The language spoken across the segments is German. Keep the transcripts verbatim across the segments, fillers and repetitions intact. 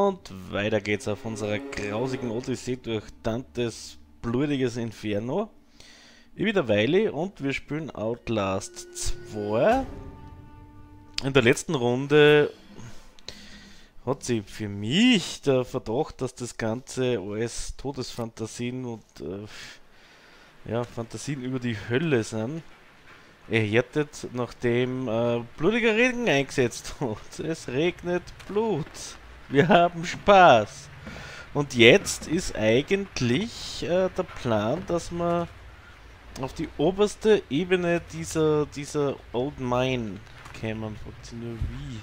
Und weiter geht's auf unserer grausigen Odyssee durch Dantes blutiges Inferno. Ich bin der Weili und wir spielen Outlast zwei. In der letzten Runde hat sich für mich der Verdacht, dass das Ganze alles Todesfantasien und äh, ja, Fantasien über die Hölle sind, erhärtet, nachdem äh, blutiger Regen eingesetzt hat. Es regnet Blut. Wir haben Spaß. Und jetzt ist eigentlich äh, der Plan, dass wir auf die oberste Ebene dieser, dieser Old Mine kämen. Fragt sie nur wie.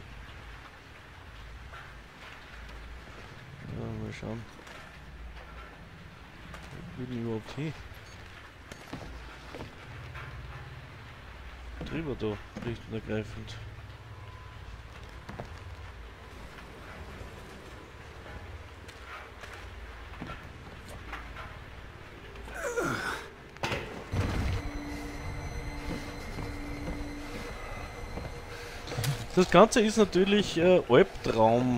Ja, mal schauen. Wo bin ich überhaupt hin? Drüber da, schlicht und ergreifend. Das Ganze ist natürlich äh, Albtraum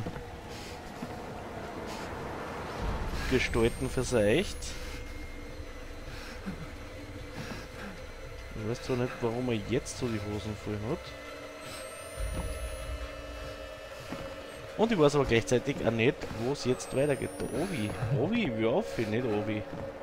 gestalten verseicht. Ich weiß zwar nicht, warum er jetzt so die Hosen voll hat. Und ich weiß aber gleichzeitig auch nicht, wo es jetzt weitergeht. Obi, Obi, wie auf, nicht Obi.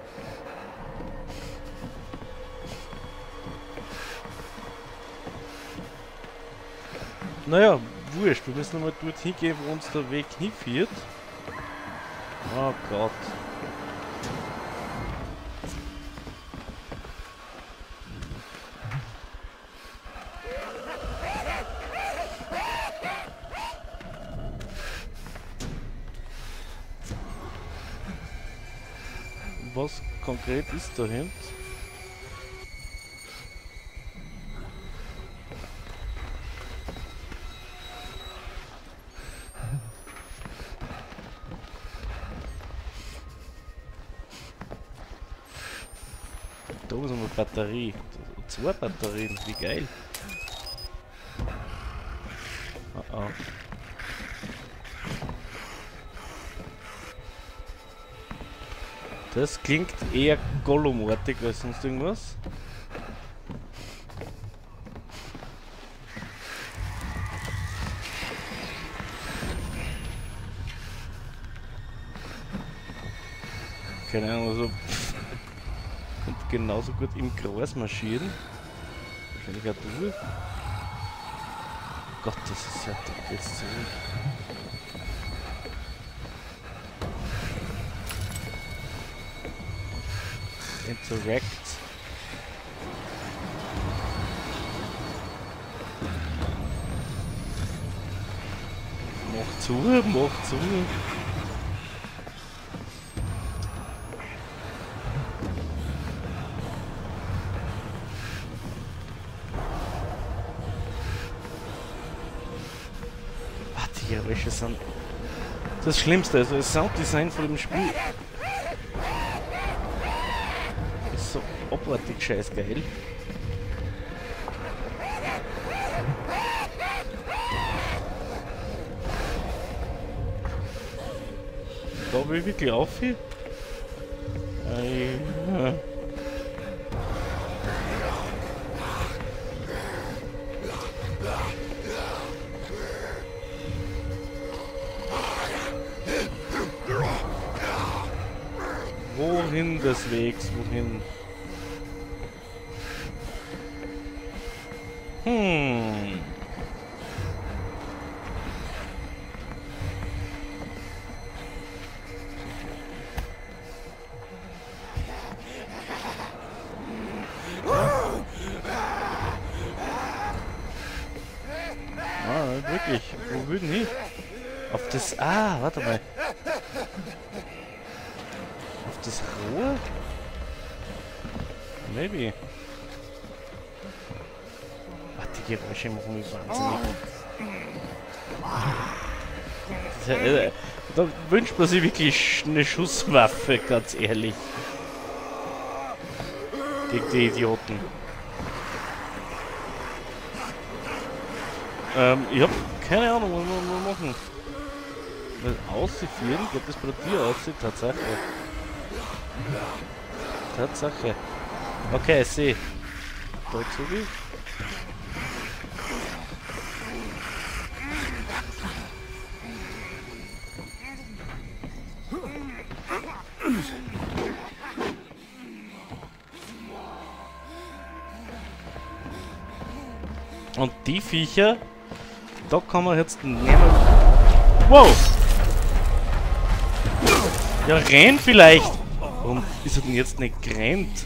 Naja, wurscht, wir müssen nochmal dorthin gehen, wo uns der Weg hinführt. Oh Gott. Was konkret ist dahinter? Da ist eine Batterie. Zwei Batterien, wie geil. Oh oh. Das klingt eher Gollum-artig als sonst irgendwas. Keine Ahnung, also könnte genauso gut im Gras marschieren. Wahrscheinlich auch du. Gott, das ist ja doch jetzt zurück. Interact. Mach zu, mach zu. Ah, die Geräusche sind das Schlimmste, also das Sounddesign von dem Spiel ist so abartig scheiß geil. Da will ich wirklich auf hier. Äh, Wohin des Wegs? Wohin? Hm. Ah, wirklich. Wo will denn ich? Auf das. Ah, warte mal. Das Rohr? Maybe. Ach, die Geräusche machen mich wahnsinnig. Das, äh, da wünscht man sich wirklich eine Schusswaffe, ganz ehrlich. Gegen die Idioten. Ähm, ich hab keine Ahnung, was wir machen. Weil ausführen, geht das bei dir aus? Tatsache. Tatsache. Okay, ich sehe. Dazu wie? Und die Viecher, da kann man jetzt nehmen. Wow! Ja, renn vielleicht! Warum ist er denn jetzt nicht gerannt?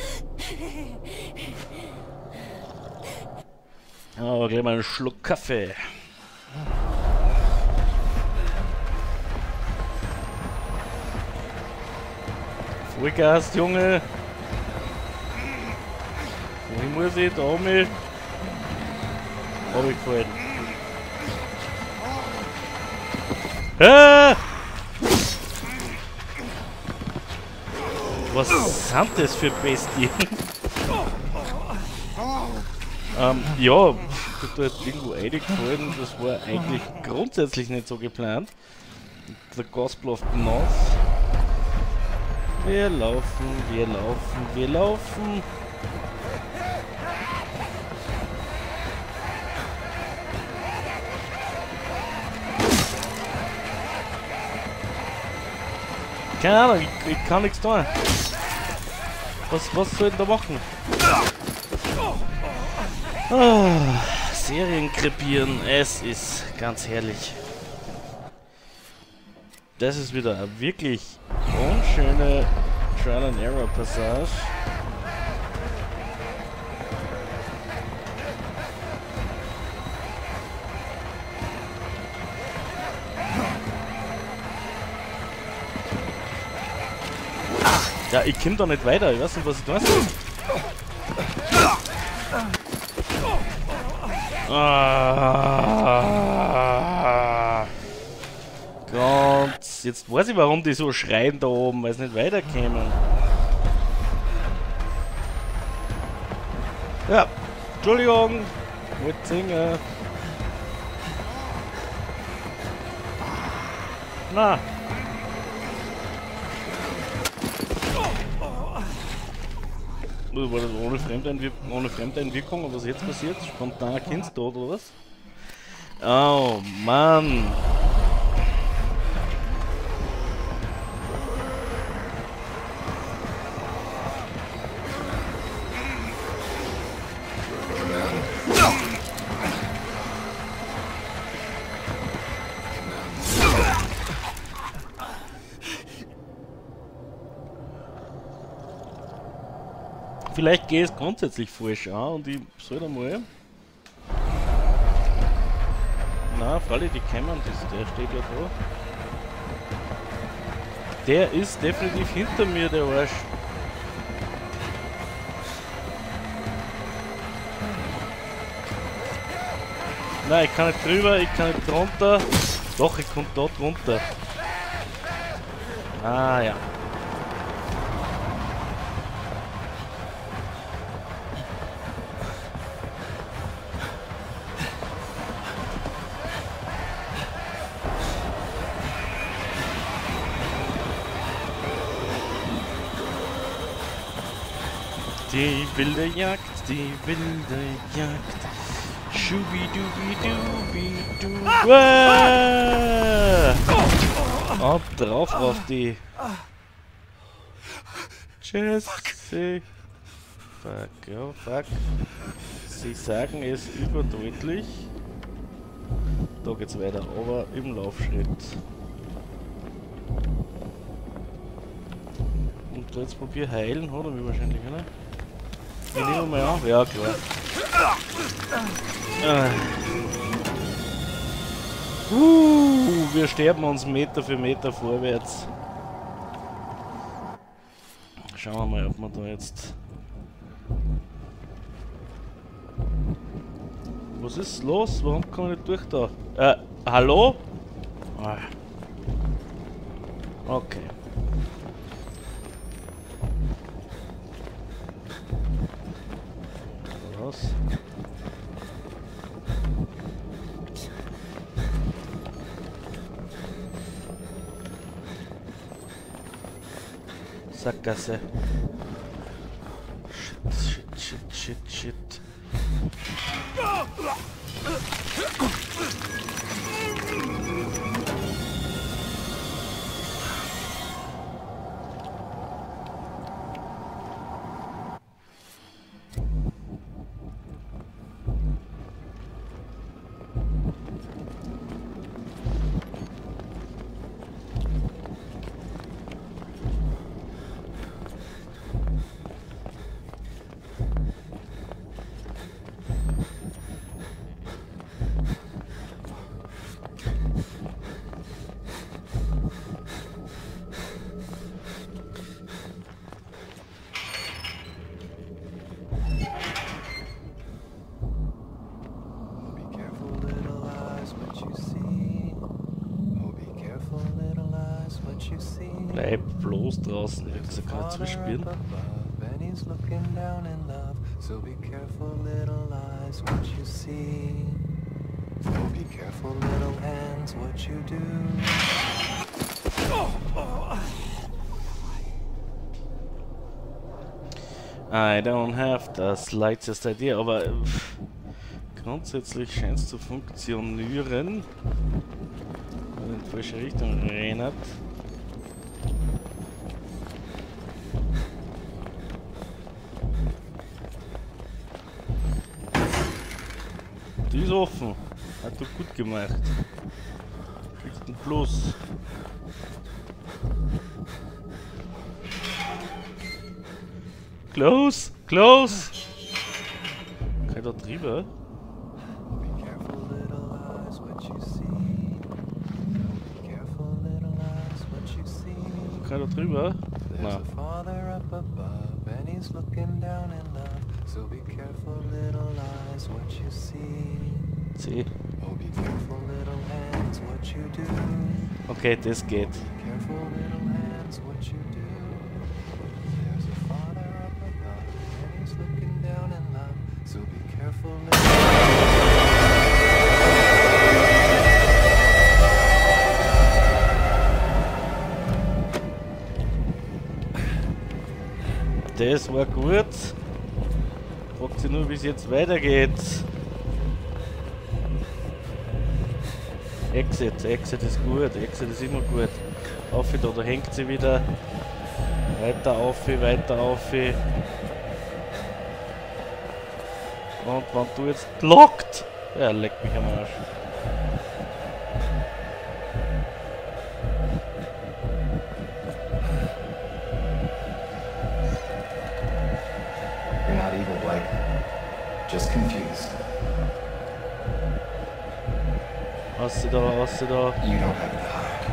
Aber gleich mal einen Schluck Kaffee. Vollgas, Junge! Wohin muss ich? Da oben? Hab ich gefallen. Ah! Was sind das für Bestien? ähm, ja, ich bin da jetzt irgendwo reingefallen. Das war eigentlich grundsätzlich nicht so geplant. Der Gas läuft hinaus. Wir laufen, wir laufen, wir laufen. Keine Ahnung, ich, ich kann nichts tun. Was, was soll ich denn da machen? Oh, Serien krepieren, es ist ganz herrlich. Das ist wieder eine wirklich unschöne Trial and Error Passage. Ja, ich komm da nicht weiter, ich weiß nicht, was ich tun soll. Ah, Gott, jetzt weiß ich, warum die so schreien da oben, weil sie nicht weiterkommen. Ja, Entschuldigung, ich wollte singen. Na. War das ohne Fremdeinwirkung, ohne Fremdeinwirkung, was jetzt passiert? Spontaner Kindstod oder was? Oh Mann! Vielleicht gehe es grundsätzlich falsch an und ich soll da mal. Na, Fralli, die kämen, der steht ja da. Der ist definitiv hinter mir, der Arsch. Nein, ich kann nicht drüber, ich kann nicht drunter. Doch, ich komme da drunter. Ah ja. Die wilde Jagd, die wilde Jagd. Schubidubidubidu. Ah! Und drauf auf die. Jesse. Fuck, ja, fuck. Sie sagen es überdeutlich. Da geht's weiter, aber im Laufschritt. Und jetzt probier heilen, hat er mich wahrscheinlich, oder? Ich nehme mal an. Ja, klar. Ah. Uh, wir sterben uns Meter für Meter vorwärts. Schauen wir mal, ob wir da jetzt... Was ist los? Warum kann ich nicht durch da? Äh, hallo? Ah. Okay. Was? Sackgasse. Shit, shit, shit, shit, shit. Bleib bloß draußen, ich hab gesagt, kann ich zuspielen. I don't have the slightest idea, aber pff, grundsätzlich scheint es zu funktionieren. Wenn in die falsche Richtung rennt. Die ist offen. Hat doch gut gemacht. Kriegt ein Plus. Close! Close! Kann ich da drüber? Kann ich da drüber? Nein. C. Okay, das geht. Das war gut. Fragt sie nur, wie es jetzt weitergeht. Exit, Exit ist gut, Exit ist immer gut. Auf da, da hängt sie wieder. Weiter auf, weiter auf. Und wenn du jetzt lockt, ja, leck mich am Arsch. You're not evil, Blake. Just confused. Ausse da, ausse da. You don't have to hide.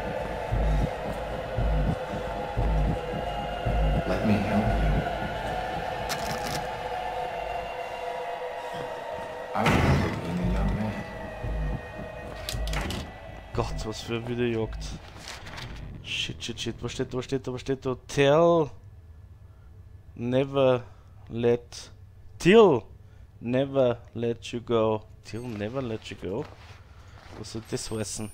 Let me help you. I remember being a young man. Gott, was für eine Videojagd. Shit, shit, shit. Was steht da, was steht da, was steht da? Tell. Never let. Till. Never let you go. Till never let you go. Was soll das heißen?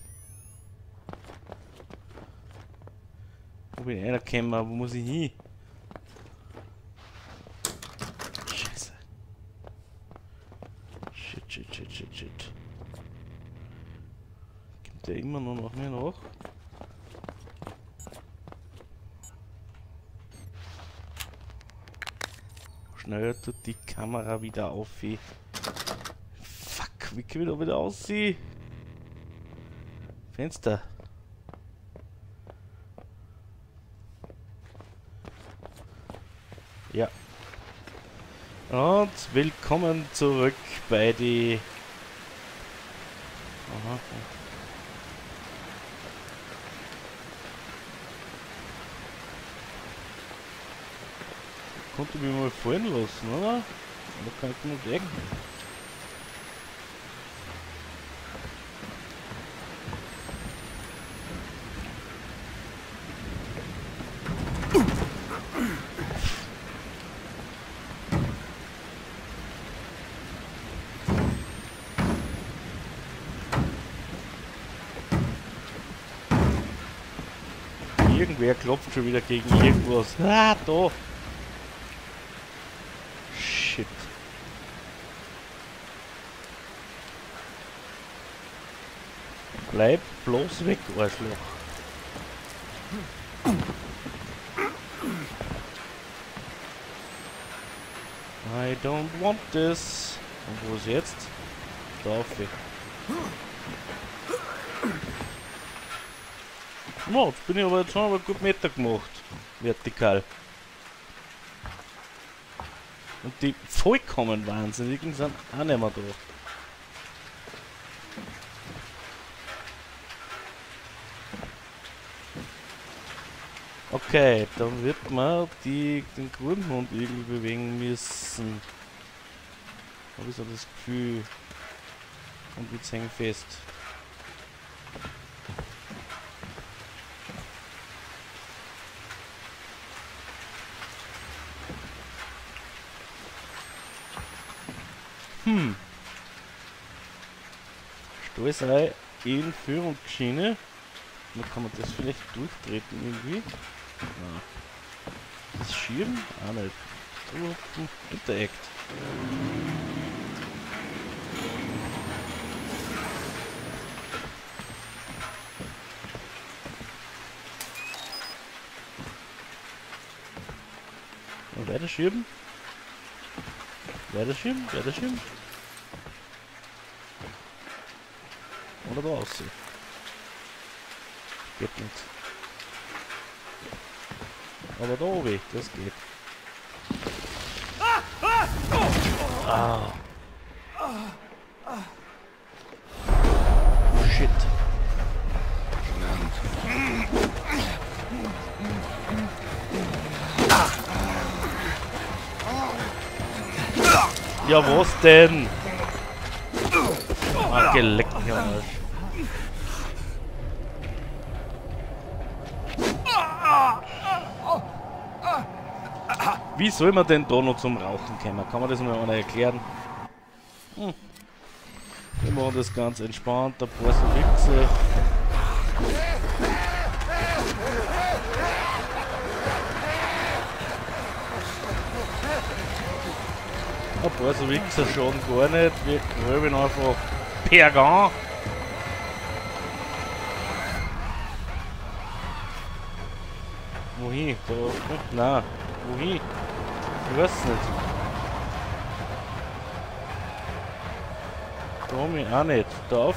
Wo bin ich reingekommen? Wo muss ich hin? Scheiße. Shit, shit, shit, shit, shit. Kommt der immer noch nach mir nach? Schnell tut die Kamera wieder auf. Fuck, wie kann ich da wieder aussehen? Fenster. Ja. Und willkommen zurück bei die... Aha. Konnte mich mal fallen lassen, oder? Da kann ich nur weg. Irgendwer klopft schon wieder gegen irgendwas. Ah, da! Shit. Bleib bloß weg, Arschloch. I don't want this. Und wo ist jetzt? Da auf weg. No, jetzt bin ich aber jetzt haben wir gut Meter gemacht. Vertikal. Und die vollkommen Wahnsinnigen sind auch nicht mehr da. Okay, dann wird man die, den Grubenhund irgendwie bewegen müssen. Habe ich so das Gefühl. Und jetzt hängen fest. Hm. Stahlseil in Führungsschiene. Dann kann man das vielleicht durchtreten irgendwie. Ja. Das Schirm? Auch nicht. So, hm, Interact. Und weiter schieben. Weiter schieben, weiter schieben. Oder da aussehen. Geht nicht. Aber da oben, das geht. Ah. Shit. Ja, was denn? Ah, geleckt mich am Arsch. Wie soll man denn da noch zum Rauchen kommen? Kann man das mal einer erklären? Hm. Wir machen das ganz entspannt, ein paar so Wichse. Ein paar so Wichser schaden gar nicht, wir gröben einfach per Gang. Wohin? Da? Nein. Wohin? Ich weiß nicht. Da haben wir auch nicht. Da auf.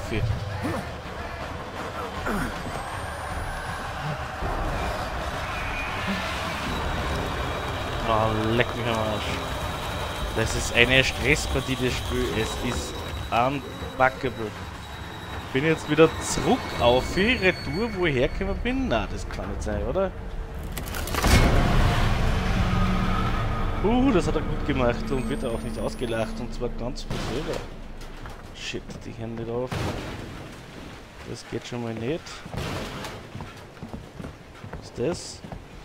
Ah, leck mich am Arsch. Das ist eine Stresspartie, das Spiel. Es ist unpackable. Bin jetzt wieder zurück auf die Retour, wo ich hergekommen bin? Nein, das kann nicht sein, oder? Uh, das hat er gut gemacht und wird auch nicht ausgelacht, und zwar ganz von selber. Shit, die hören nicht auf. Das geht schon mal nicht. Was ist das?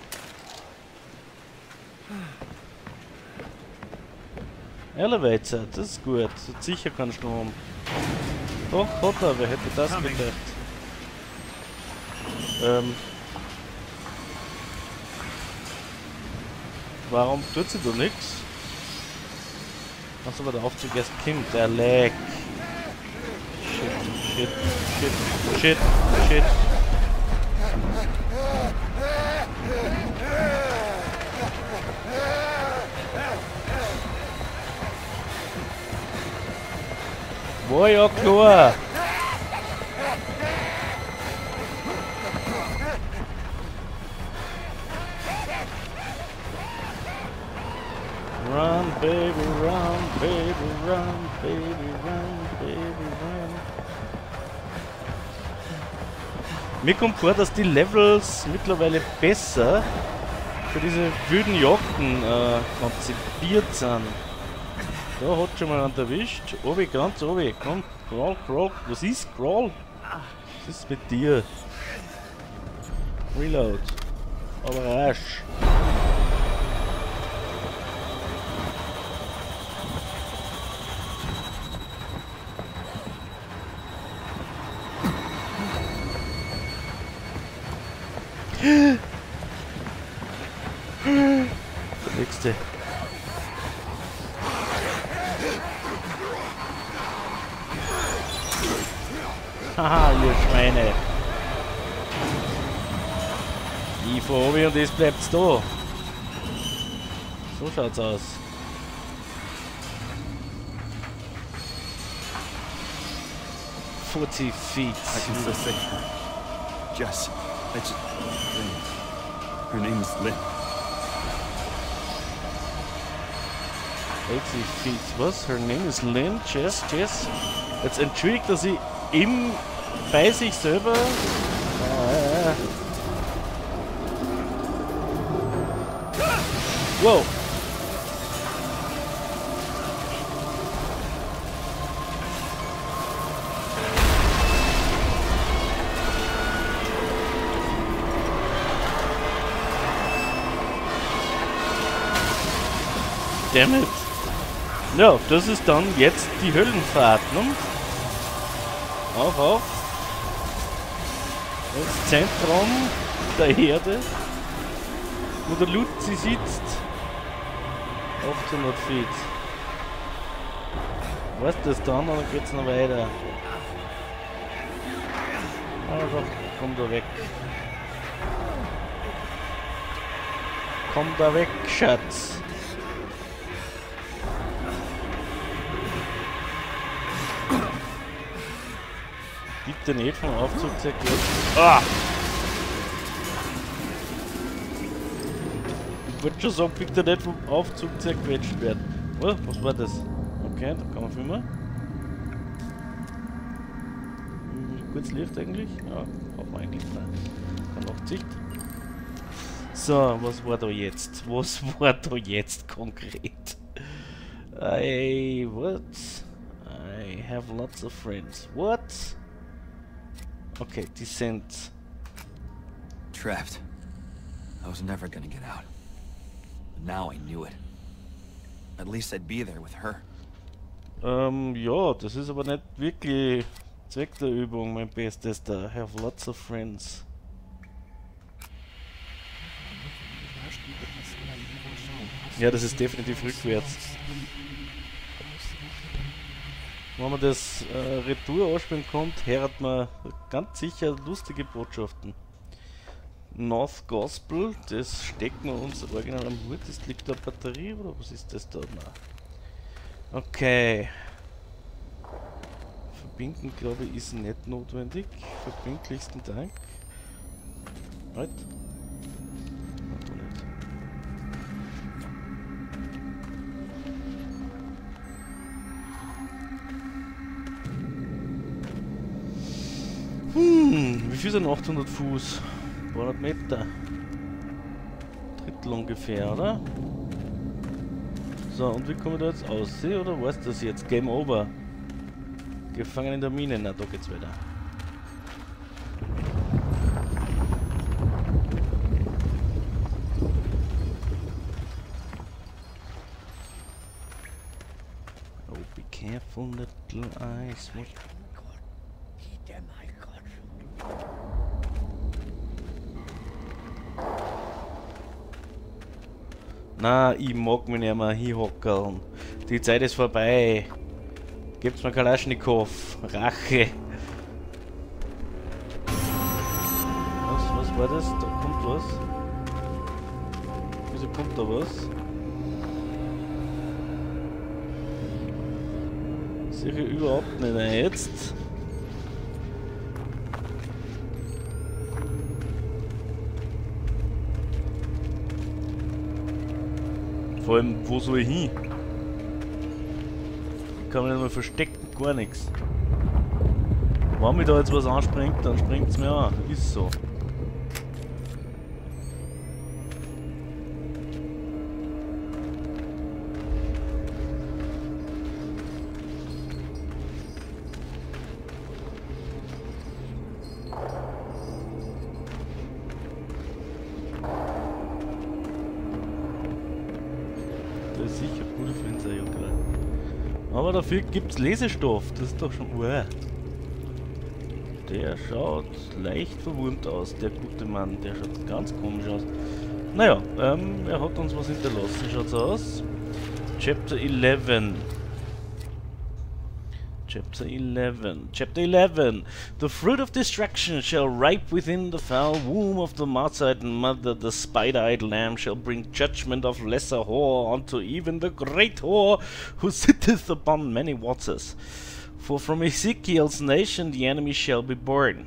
Elevator, das ist gut. Hat sicher keinen Strom. Doch, hat er, wer hätte das gedacht? Ähm. Warum tut sie da nichts? Achso, weil der Aufzug erst kommt. Der lag. Shit, shit, shit, shit, shit. War ja klar. Run, baby, run, baby, run, baby, run, baby, run. Mir kommt vor, dass die Levels mittlerweile besser für diese wilden Jagden äh, konzipiert sind. Da hat schon mal einen erwischt. Obi, ganz obi. Komm, crawl, crawl. Was ist crawl? Was ist mit dir? Reload. Aber rasch. nächste. Haha, ihr Schweine. Ich fahr oben und jetzt bleibt's da. So schaut's aus. forty feet. I can still say her. Jess. I just... Lynn. Her name is Lynn. eighty feet. Was? Her name is Lynn? Jess? Jess? Jetzt entschuldigt er sie im... bei sich selber... Ah. Wow! Damit. Ja, das ist dann jetzt die Höllenfahrt, ne? Auf, auf. Das Zentrum der Erde, wo der Luzi sitzt. achthundert Feet. Was das dann, oder geht's noch weiter? Also, komm da weg. Komm da weg, Schatz. Bitte nicht vom Aufzug zerquetscht. Ah! Ich wollte schon sagen, bitte nicht vom Aufzug zerquetscht werden. Oh, was war das? Okay, da kann man filmen. Hm, kurz Licht eigentlich? Ja, braucht man eigentlich nicht. Kann achtzig. So, was war da jetzt? Was war da jetzt konkret? I... what? I have lots of friends. What? Okay, descent. Trapped. I was never gonna get out. But now I knew it. At least I'd be there with her. Ähm, ja, das ist aber nicht wirklich Zweck der Übung, mein Bestester. I have lots of friends. Ja, das ist definitiv rückwärts. Wenn man das äh, Retour anspielen kommt, hört man ganz sicher lustige Botschaften. North Gospel, das stecken wir uns original am Hut. Das liegt da Batterie oder was ist das da? Nein. Okay. Verbinden, glaube ich, ist nicht notwendig. Verbindlichsten Dank. Halt. Hm, wie viel sind achthundert Fuß? zweihundert Meter. Drittel ungefähr, oder? So, und wie komme ich da jetzt aus? Oder was ist das jetzt? Game over. Gefangen in der Mine. Na, da geht's weiter. Oh, be careful, little eyes. What? Na, ich mag mich nicht mehr hinhockeln. Die Zeit ist vorbei. Gibt's mir Kalaschnikow. Rache. Was, was war das? Da kommt was. Wieso kommt da was? Sehe ich überhaupt nicht mehr jetzt. Vor allem, wo soll ich hin? Ich kann mich nicht mal verstecken, gar nichts. Wenn mich da jetzt was anspringt, dann springt es mir an. Ist so. Sicher gute Fenster, ja klar. Aber dafür gibt es Lesestoff, das ist doch schon uralt. Der schaut leicht verwurmt aus, der gute Mann, der schaut ganz komisch aus. Naja, ähm, er hat uns was hinterlassen. Schaut's aus. Chapter eleven. Chapter eleven. Chapter eleven. The fruit of destruction shall ripe within the foul womb of the Marzite mother. The spider-eyed lamb shall bring judgment of lesser whore unto even the great whore who sitteth upon many waters. For from Ezekiel's nation the enemy shall be born.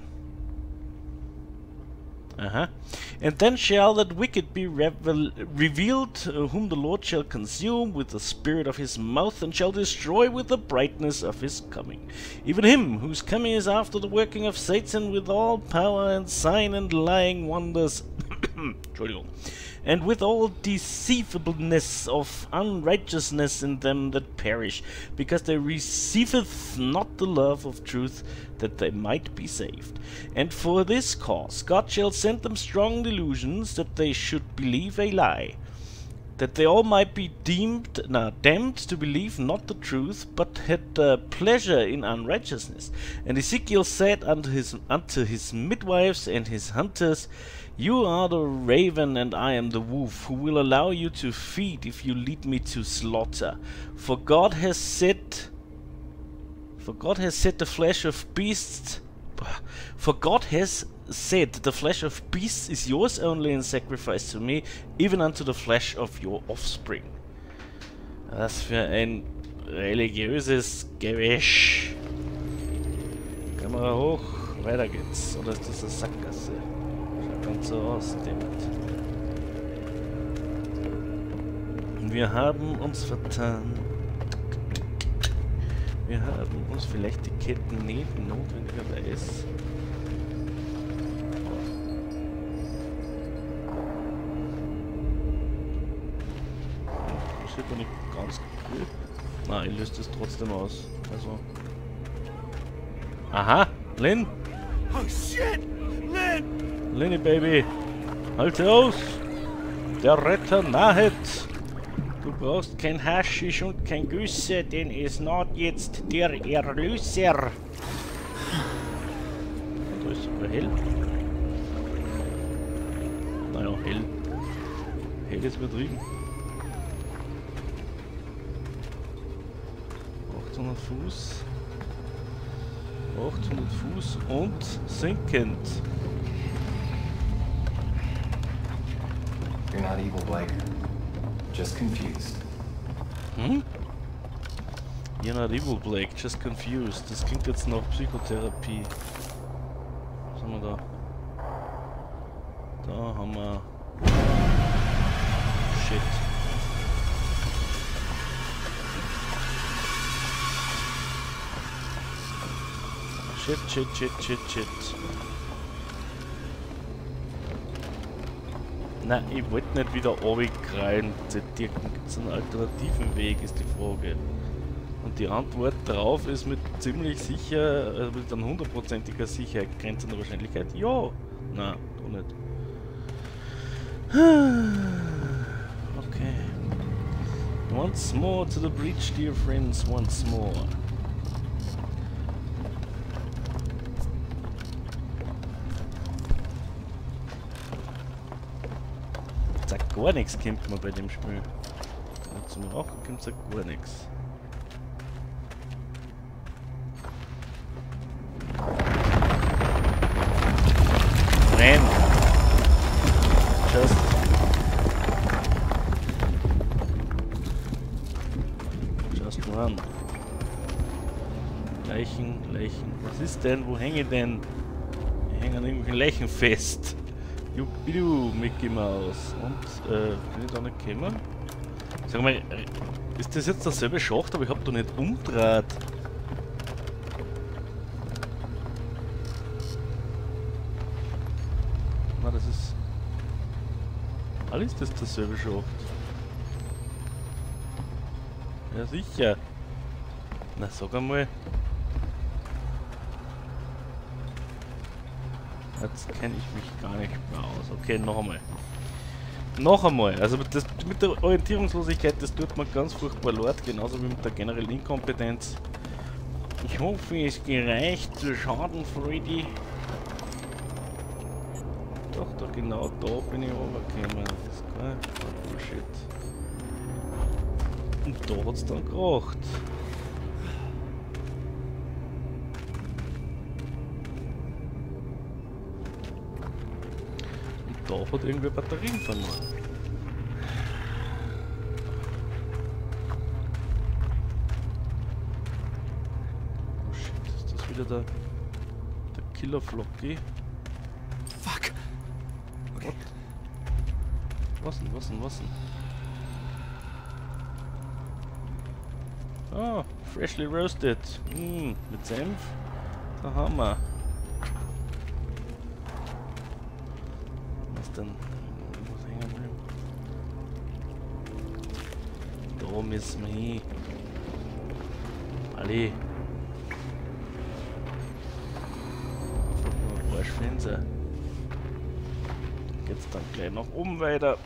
Uh-huh. And then shall that wicked be revel revealed, uh, whom the Lord shall consume with the spirit of his mouth, and shall destroy with the brightness of his coming. Even him whose coming is after the working of Satan with all power and sign and lying wonders, and with all deceivableness of unrighteousness in them that perish, because they receiveth not the love of truth, that they might be saved. And for this cause God shall send them strong delusions, that they should believe a lie, that they all might be deemed, nah, damned to believe not the truth, but had uh, pleasure in unrighteousness. And Ezekiel said unto his, unto his midwives and his hunters, You are the raven, and I am the wolf, who will allow you to feed if you lead me to slaughter. For God has set, for God has set the flesh of beasts, for God has said, the flesh of beasts is yours only in sacrifice to me, even unto the flesh of your offspring. Was für ein religiöses Gewäsch. Kamera hoch, weiter geht's. Oder ist das eine Sackgasse? Schaut ganz so aus, damit. Wir haben uns vertan. Wir haben uns vielleicht die Ketten nicht notwendigerweise. Das sieht man nicht ganz cool. Nein, ich löse das trotzdem aus. Also. Aha! Lynn! Oh shit! Lynn! Linny Baby! Halte aus! Der Retter nahet! Du brauchst kein Haschisch und kein Güsse, denn es naht jetzt der Erlöser! Da ist sogar hell. Naja, hell. Hell ist übertrieben. achthundert Fuß. achthundert Fuß und sinkend. You're not evil, Blake. Just confused. Hm? You're not evil, Blake. Just confused. Das klingt jetzt nach Psychotherapie. Was haben wir da? Da haben wir... Shit. Shit, shit, shit, shit, shit. Nein, ich wollte nicht wieder runterkrallen. Zertirken. Gibt es einen alternativen Weg, ist die Frage. Und die Antwort darauf ist mit ziemlich sicher, also mit einer hundertprozentiger Sicherheit, grenzender Wahrscheinlichkeit, ja. Nein, doch nicht. Okay. Once more to the breach, dear friends, once more. Gar nichts kommt man bei dem Spiel. Und zum Rauchen kommt gar nichts. Nein! Just. Just one. Leichen, Leichen. Was ist denn? Wo hänge ich denn? Ich hänge an irgendwelchen Leichen fest. Jubidu, Mickey Mouse. Und, äh, bin ich da nicht gekommen? Sag mal, ist das jetzt derselbe Schacht, aber ich hab da nicht umgedreht. Na, das ist... Alles ist das derselbe Schacht. Ja, sicher. Na, sag einmal. Jetzt kenne ich mich gar nicht mehr aus. Okay, noch einmal. Noch einmal. Also das, mit der Orientierungslosigkeit, das tut mir ganz furchtbar leid, genauso wie mit der generellen Inkompetenz. Ich hoffe, es gereicht zur Schadenfreude. Doch, da genau da bin ich runtergekommen. Das ist kein Bullshit. Und da hat's dann geracht. Und da hat irgendwer Batterien verloren. Oh shit, ist das wieder der, der Killer Flocky? Fuck. Okay. Was denn, was denn, was denn? Ah, freshly roasted. Mm, mit Senf. Da haben wir. Was denn? Was hängen bleiben? Da müssen wir hin. Alle. Einfach nur Arschfenster. Geht's dann gleich nach oben weiter.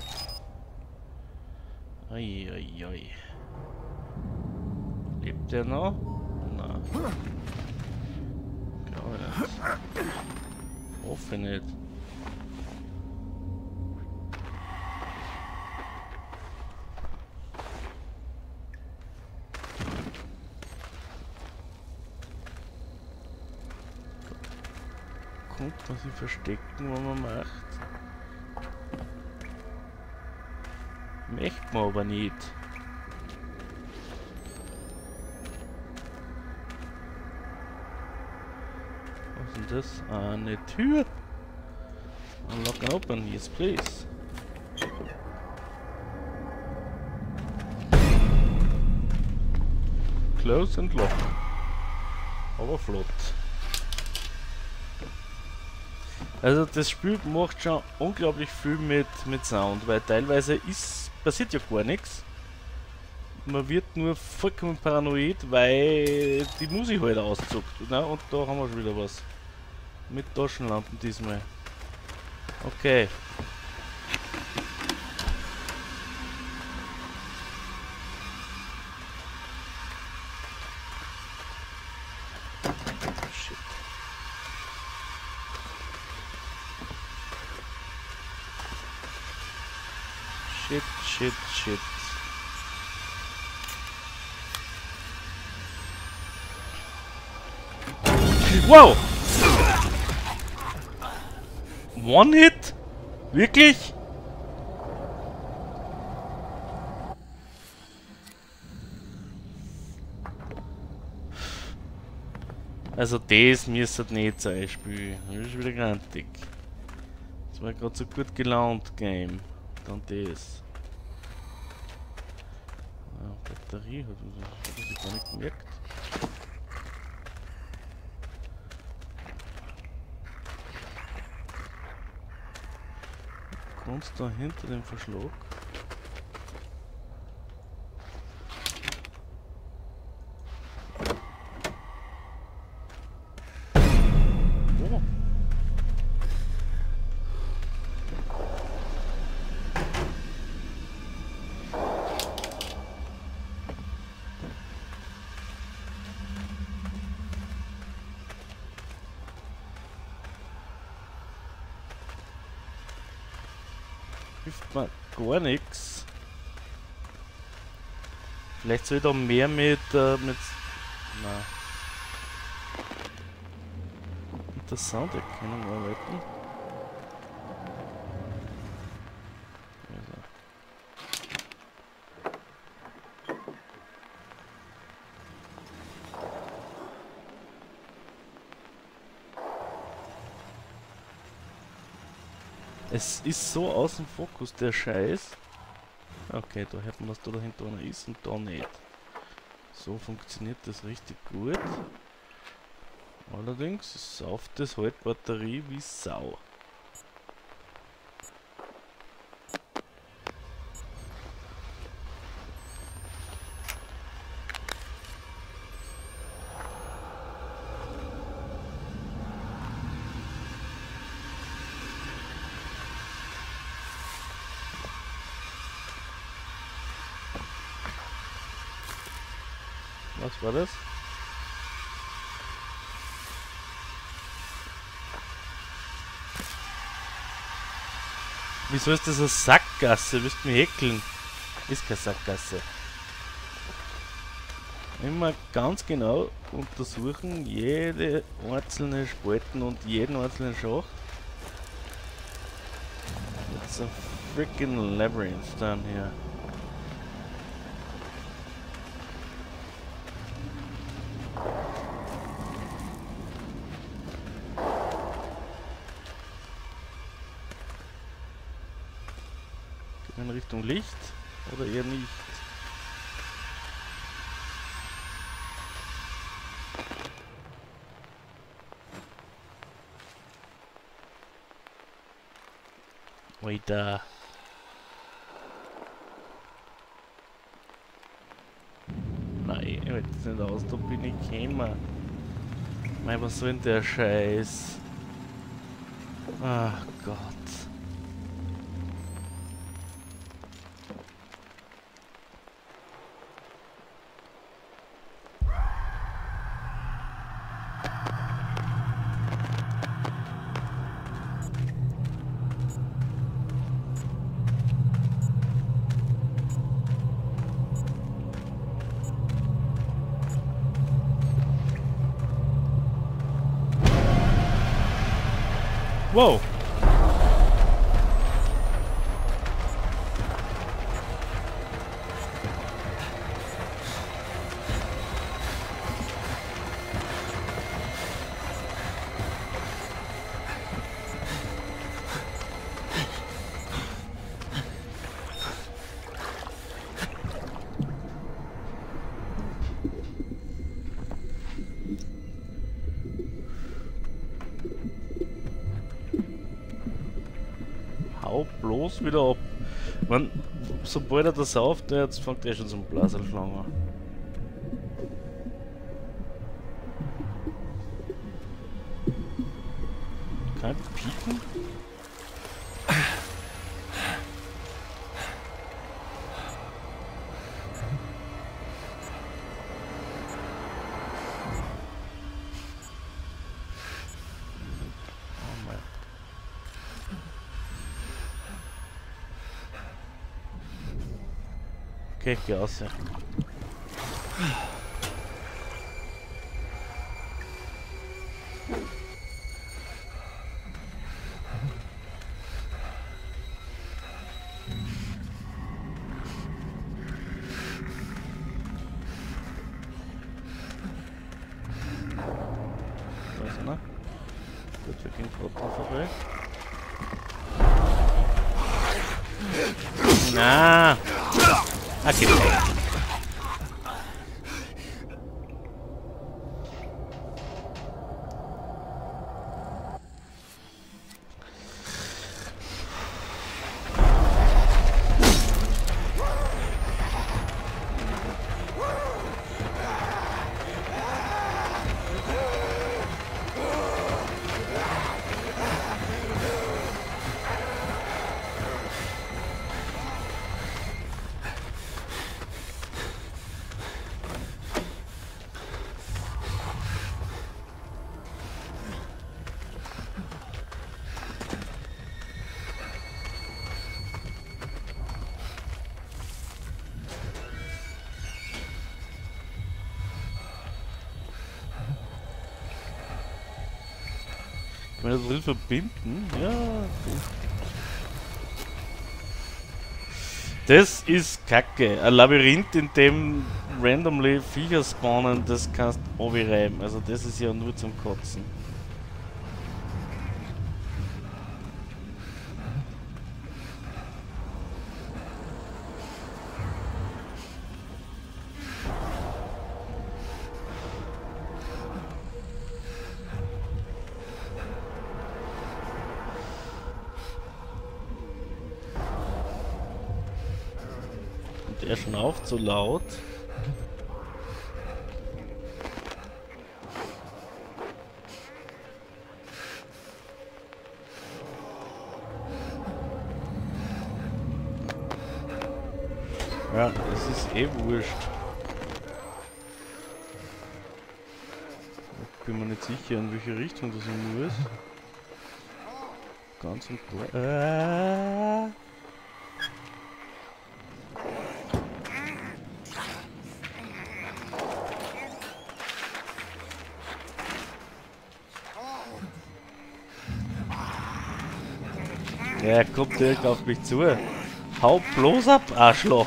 Ai, ai, ai. Lebt der noch? Nein. Glaube nicht. Hoffe nicht. Kommt man sich verstecken, wenn man macht? Möchte man aber nicht. Was ist denn das? Ah, eine Tür? Unlock and open, yes please. Close and lock. Aber flott. Also das Spiel macht schon unglaublich viel mit, mit Sound, weil teilweise ist, passiert ja gar nichts. Man wird nur vollkommen paranoid, weil die Musik halt auszuckt. Na, und da haben wir schon wieder was. Mit Taschenlampen diesmal. Okay. Shit. Shit, shit, shit. Wow! One Hit? Wirklich? Also das müsste nicht sein, Spiel. Das ist wieder grantig. Das war gerade so gut gelaunt Game. Dann das. Ah, Batterie hat das ich gar nicht gemerkt. Kannst da hinter dem Verschlag? Oh. Hilft mir gar nichts. Vielleicht soll ich da mehr mit, äh, mit, nein. Mit der Sounderkennung arbeiten. Also. Es ist so aus dem Fokus, der Scheiß. Okay, da hört man, dass da dahinter einer ist und da nicht. So funktioniert das richtig gut. Allerdings sauft das halt Batterie wie Sau. Was war das? Wieso ist das eine Sackgasse? Willst du mich häkeln? Ist keine Sackgasse. Immer ganz genau untersuchen, jede einzelne Spalten und jeden einzelnen Schacht. It's a freaking labyrinth down here. In Richtung Licht oder eher nicht? Weiter. Nein, ich halte es nicht aus, da bin ich gekommen. Mei, was soll denn der Scheiß? Ach Gott. Wow. Hau bloß wieder ab. Man, sobald er das sauft, jetzt fängt er schon zum Blaselschlangen an. Kein Pieken? Okay, ich geh aus, ja. Da ist einer. Gut, wir gehen gerade drauf vorbei. Na. Okay. Kann man das drin verbinden? Ja. Okay. Das ist Kacke. Ein Labyrinth, in dem randomly Viecher spawnen, das kannst du reiben. Also das ist ja nur zum Kotzen. Der schnauft so laut. Ja, es ist eh wurscht. Ich bin mir nicht sicher, in welche Richtung das immer ist. ganz und klar. Äh. Er kommt direkt auf mich zu. Hau bloß ab, Arschloch!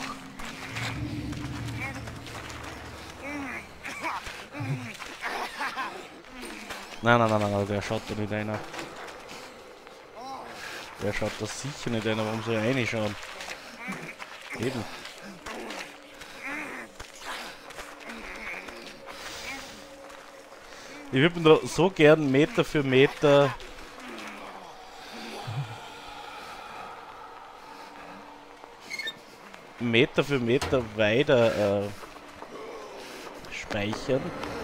Nein, nein, nein, nein, der schaut da nicht einer. Der schaut da sicher nicht einer, warum soll er reinschauen? Eben. Ich würde mir da so gern Meter für Meter Meter für Meter weiter äh, speichern.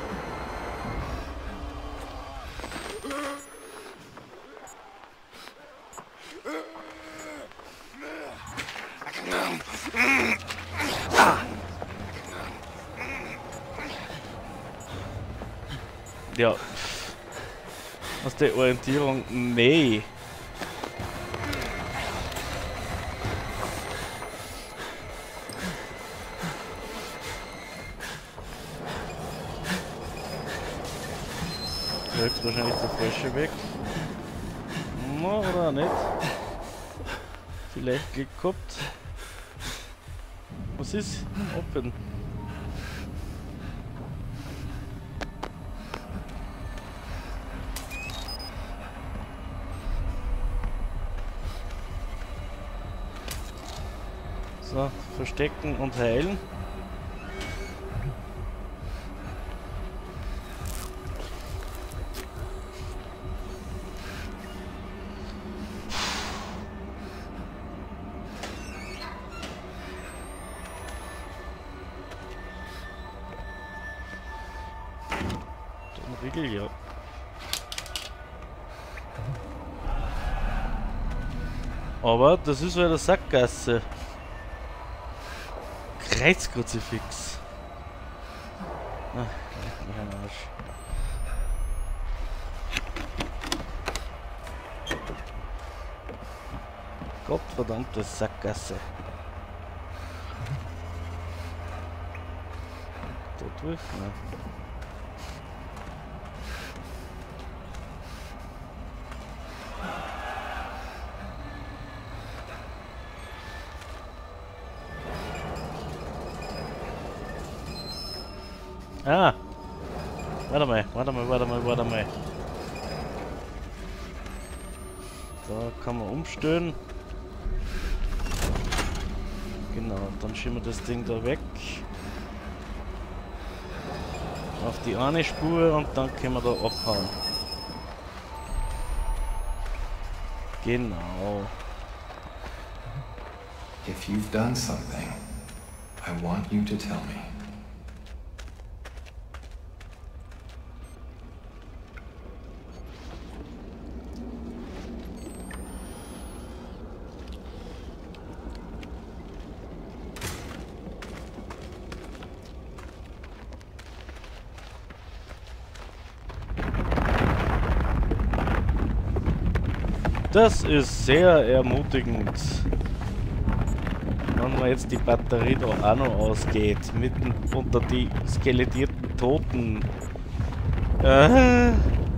Ja, aus der Orientierung, nee. Jetzt wahrscheinlich der falsche Weg. No, oder nicht? Vielleicht Glück gehabt. Was ist? Open. So, verstecken und heilen. Riegel, ja. Aber das ist wieder eine Sackgasse. Kreuzkruzifix. Ach, leck mich am Arsch. Gottverdammte Sackgasse. Da durch? Nein. Ah! Warte mal, warte mal, warte mal, warte mal. Da kann man umstellen. Genau, dann schieben wir das Ding da weg. Auf die eine Spur und dann können wir da abhauen. Genau. If you've done something, I want you to tell me. Das ist sehr ermutigend. Wenn man jetzt die Batterie da auch noch ausgeht, mitten unter die skelettierten Toten. Äh,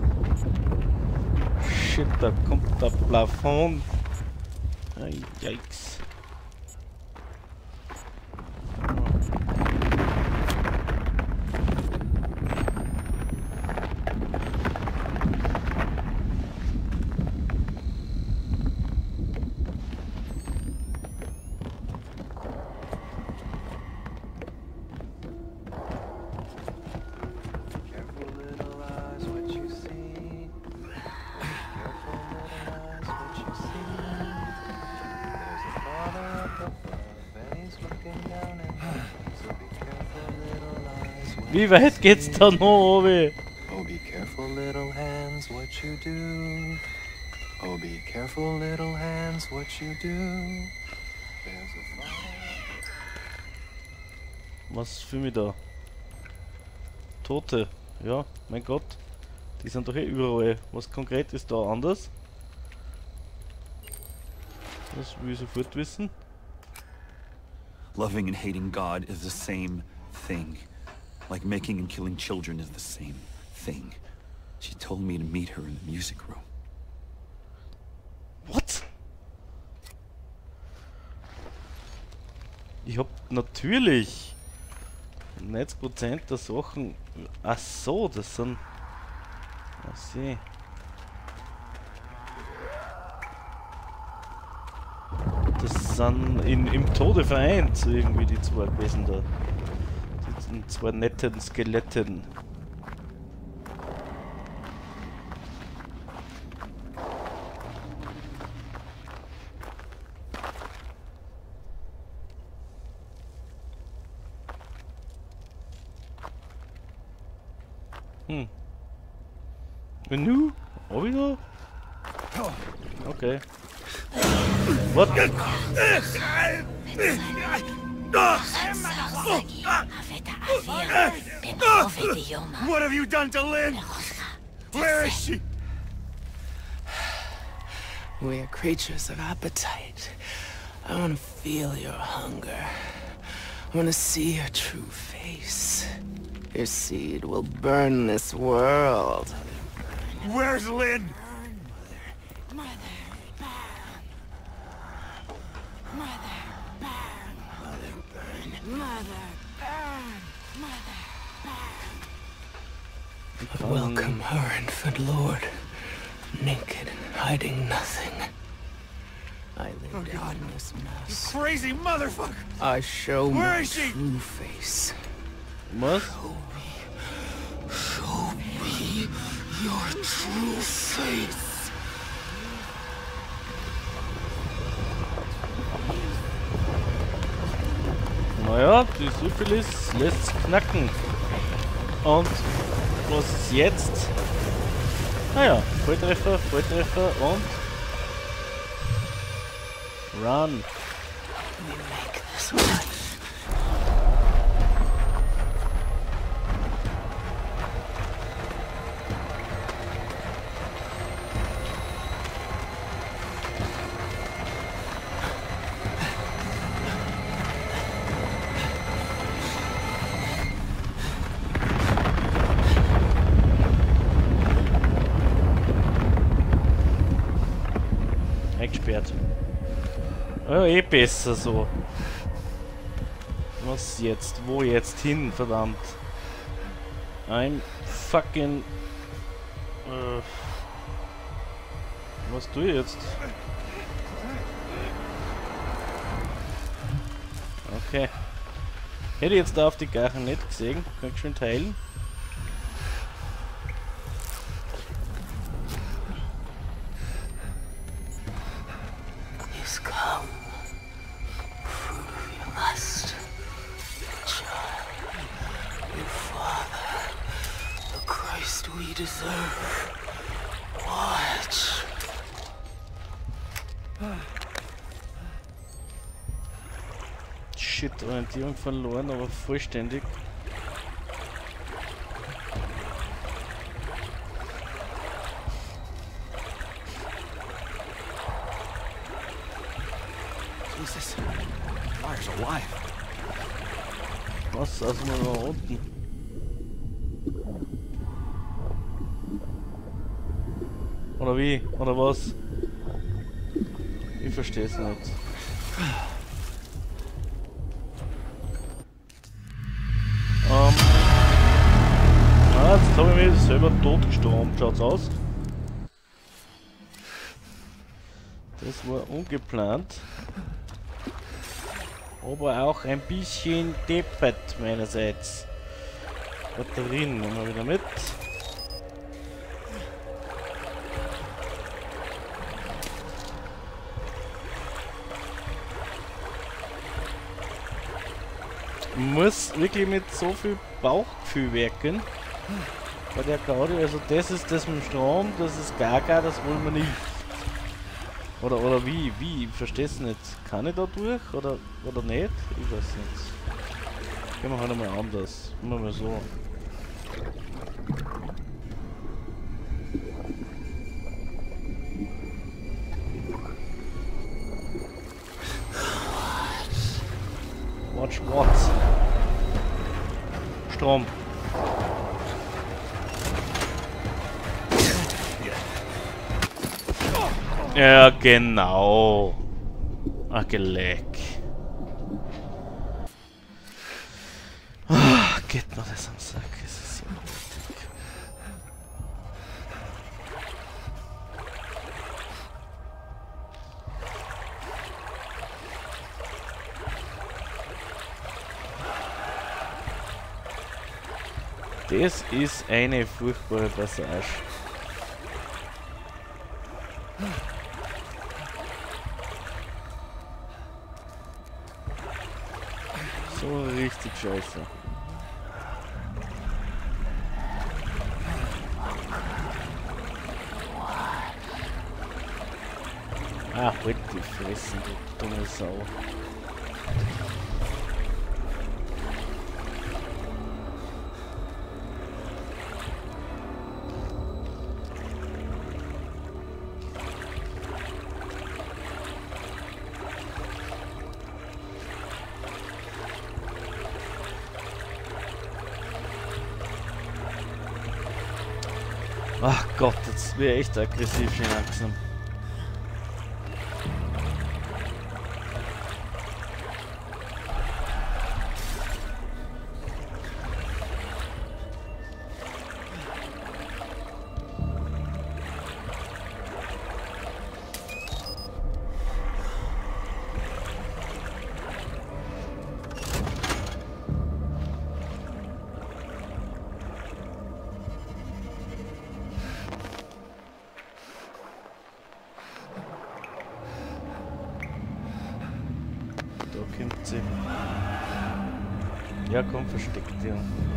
shit, da kommt der Plafond. Ay, yikes. Wie weit geht's da noch, Obi? Oh, be careful, little hands, what you do. Oh, be careful, little hands, what you do. There's a fire. Was für mich da? Tote. Ja, mein Gott. Die sind doch eh überall. Was konkret ist da anders? Das will ich sofort wissen. Loving and hating God is the same thing. Like making and killing children is the same thing. She told me to meet her in the music room. What? Ich hab natürlich neunzig Prozent der Sachen. Ach so, das sind. Ach sie. Das sind in, im Tode vereint, so irgendwie die zwei gewesen da. Die zwei netten Skeletten. Hm. Menü? Auch wieder? Okay. What? What have you done to Lynn? Where is she? We're creatures of appetite. I want to feel your hunger. I want to see your true face. Your seed will burn this world. Where's Lynn? Mother, burn. Mother, burn. Mother, burn. Mother, burn. Mother, burn. But welcome her infant lord, naked, hiding nothing. I lay Oh, down this mess. Crazy motherfucker! I show Where my is she? true face. Was? Show me, show me your true face. Naja, die Syphilis lässt knacken. Und was ist jetzt? Naja, Volltreffer, Volltreffer und Run. We make this right. Eingesperrt. Ja, eh besser so. Was jetzt? Wo jetzt hin? Verdammt. I'm fucking... Äh, was tue ich jetzt? Okay. Hätte ich jetzt da auf die Gachen nicht gesehen. Kann ich schon teilen. He's come. Fruit of your lust. Your child. Your father. The Christ we deserve. Watch. Shit, Orientierung verloren, aber vollständig. Jesus. Fire's alive. Was? Also mal nach unten. Oder wie? Oder was? Ich verstehe es nicht. Ähm. Ah, jetzt habe ich mich selber totgestorben. Schaut's aus. Das war ungeplant. Aber auch ein bisschen deppert meinerseits. Batterien nehmen wir wieder mit. Muss wirklich mit so viel Bauchgefühl werken. Bei der Gaudi, also das ist das mit dem Strom, das ist Gaga, das wollen wir nicht. Oder, oder wie, wie, ich versteh's nicht. Kann ich da durch oder, oder nicht? Ich weiß nicht. Gehen wir halt einmal anders. Machen wir mal so. drum. Ja, genau. Ach, geleck. Ah, geht mir das am Sack. Es ist so lustig. Das ist eine furchtbare Passage. So richtig scheiße. Ah, halt die Fressen, du dumme Sau. Ach Gott, jetzt wäre echt aggressiv schon langsam. Da kommt sie. Ja, komm, versteckt dir.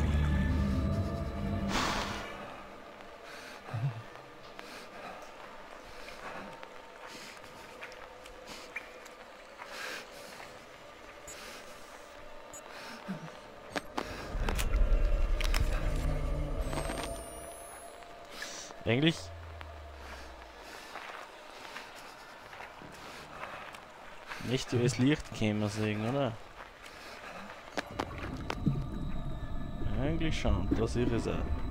Eigentlich nicht übers Licht käme sehen, oder? Eigentlich schon, da sehe ich es auch.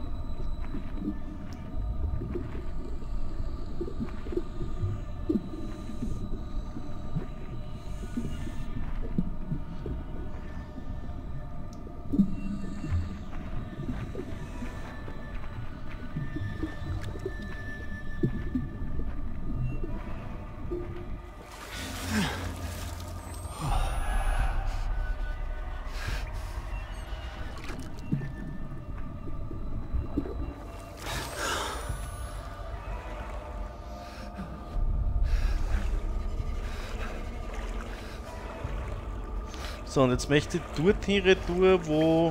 So, und jetzt möchte ich dorthin retour, wo...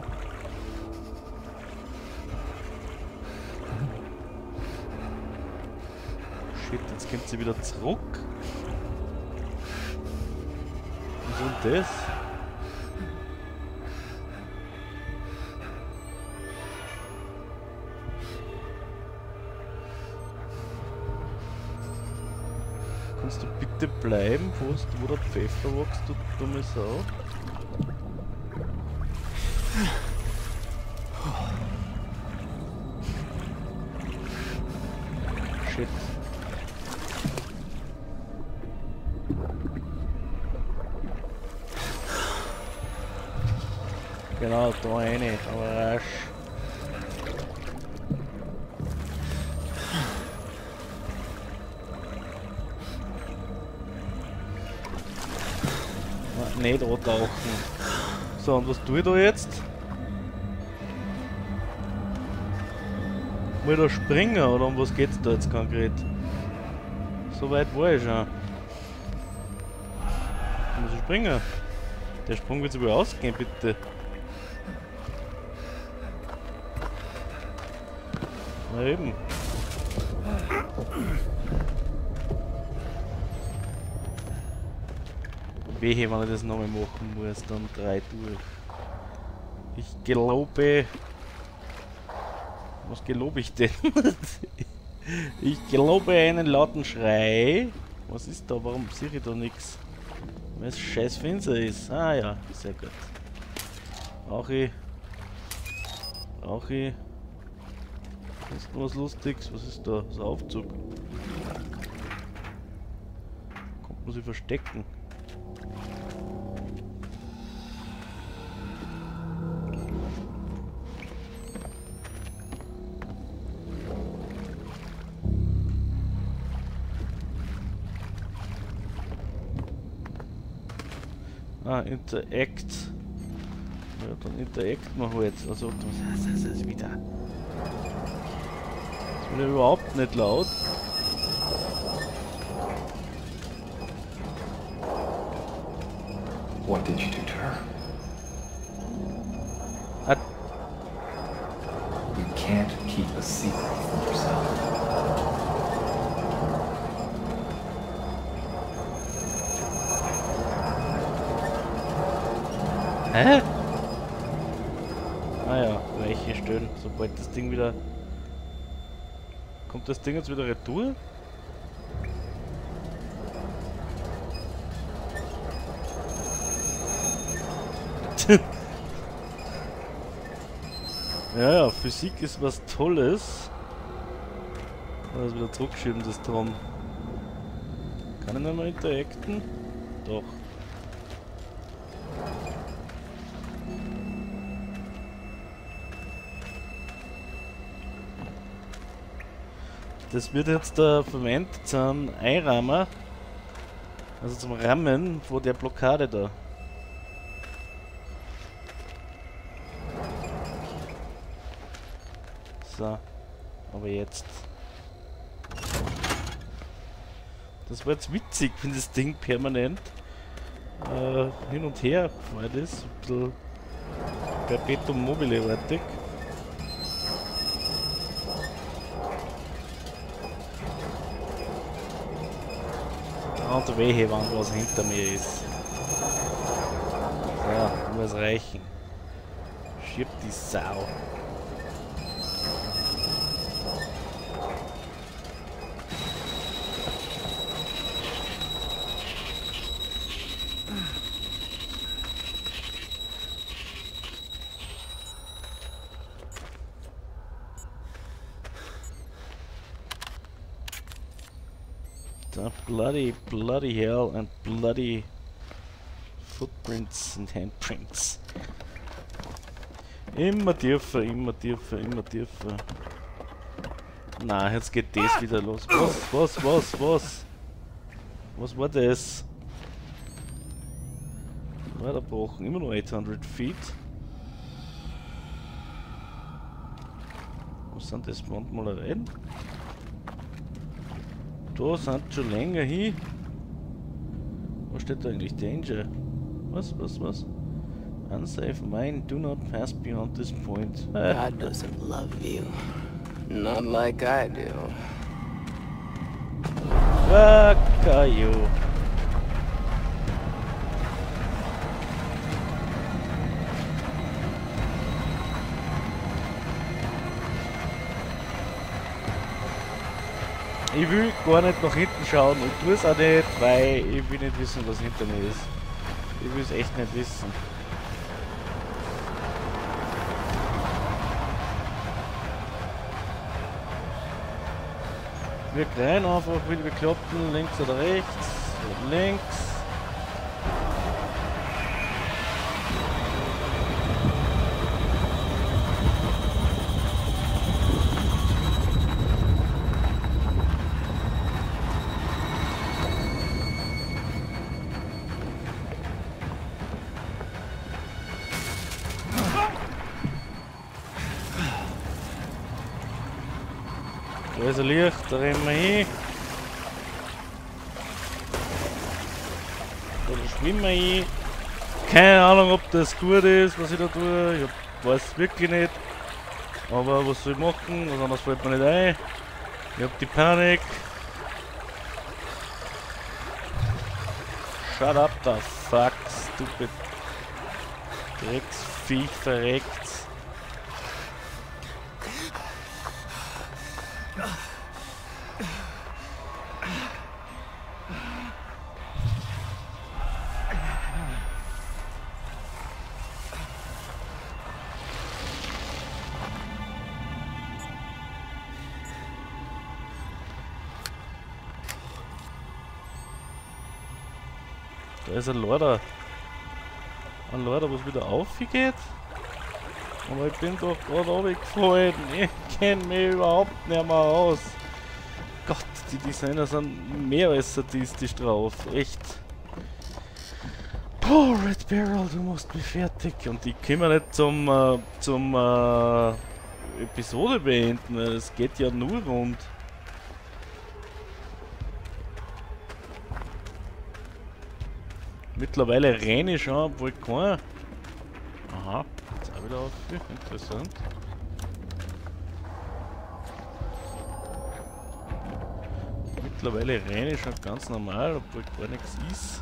Shit, jetzt kommt sie wieder zurück. Was ist denn das? Kannst du bitte bleiben, wo, wo der Pfeffer wächst, du dumme Sau? Shit. Genau, da rein, aber rasch. Nicht antauchen. So, und was tue ich da jetzt? Muss ich da springen oder um was geht's da jetzt konkret? So weit war ich schon. Muss ich springen? Der Sprung wird sich wohl ausgehen, bitte. Na eben. Wehe, wenn ich das nochmal machen muss, dann drei durch. Ich glaube... Was gelobe ich denn? Ich glaube einen lauten Schrei. Was ist da? Warum sehe ich da nichts? Weil es scheiß Fenster ist. Ah ja, sehr gut. Auch ich. Auch ich. Ist noch was Lustiges? Was ist da? Das ist ein Aufzug. Kommt man sich verstecken? Ah, Interact. Ja, dann interact man halt. Also, das ist, das ist wieder. Das wird ja überhaupt nicht laut. What did you do to her? Ah, You can't keep a secret from yourself. hä? Ah ja, Weiche stellen. Sobald das Ding wieder... Kommt das Ding jetzt wieder retour? Ja, ja, Physik ist was Tolles. Also wieder zurückschieben, das drum. Kann ich nicht mehr interacten? Doch. Das wird jetzt da verwendet zum Einrahmen, also zum Rammen von der Blockade da. So, aber jetzt. Das war jetzt witzig, wenn das Ding permanent äh, hin und her gefahren ist. Ein bisschen Perpetuum mobile-artig. Und wehe, wann was hinter mir ist. So, muss reichen. Schirb die Sau. Bloody, bloody hell and bloody footprints and handprints. Immer tiefer, immer tiefer, immer tiefer. Na, jetzt geht das wieder los. Was, was, was, was? Was war das? Weiterbrochen, immer noch achthundert Feet. Was sind das? Wandmalereien? Da sind schon länger hin. Was steht da eigentlich? Danger. Was, was, was? Unsafe mine, do not pass beyond this point. Ah. God doesn't love you. Not like I do. Fuck are you? Ich will gar nicht nach hinten schauen und tue es auch nicht, weil ich will nicht wissen, was hinter mir ist. Ich will es echt nicht wissen. Wir klein einfach wieder bekloppen, links oder rechts, links. Da ist ein Licht, da rennen wir hin. Da schwimmen wir hin. Keine Ahnung, ob das gut ist, was ich da tue. Ich weiß es wirklich nicht. Aber was soll ich machen? Was anderes fällt mir nicht ein. Ich hab die Panik. Shut up the fuck, stupid Drecksviech verreckt. Da ist ein Lorder. Ein Lorder, was wieder aufgeht. Aber ich bin doch gerade runtergefallen. Ich kenne mich überhaupt nicht mehr aus. Gott, die Designer sind mehr als sadistisch drauf. Echt. Oh, Red Barrel, du musst mich fertig. Und ich kann nicht zum, äh, zum äh, Episode beenden. Es geht ja nur rund. Mittlerweile rein ich schon, obwohl kein. Aha, jetzt auch wieder auf. Interessant. Mittlerweile rein ich schon ganz normal, obwohl gar nichts ist.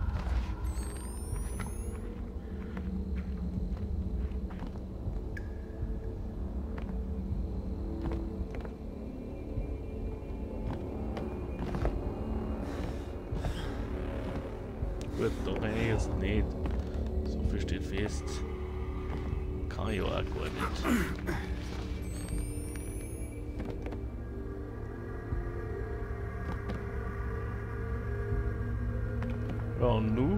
Gut, da rein ich jetzt nicht. So viel steht fest. Kann ich auch gar nicht. Ja, und nu?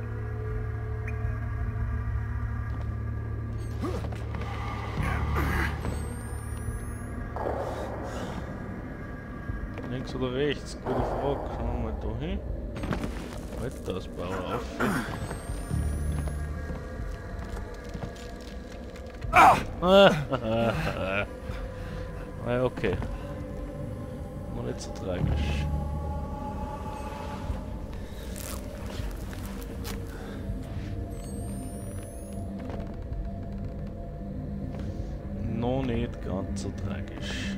Links oder rechts? Gute Frage. Schauen wir mal da hin. Halt das Bauer auf. Ah! Ah, okay. Mal nicht so tragisch. Noch nicht ganz so tragisch.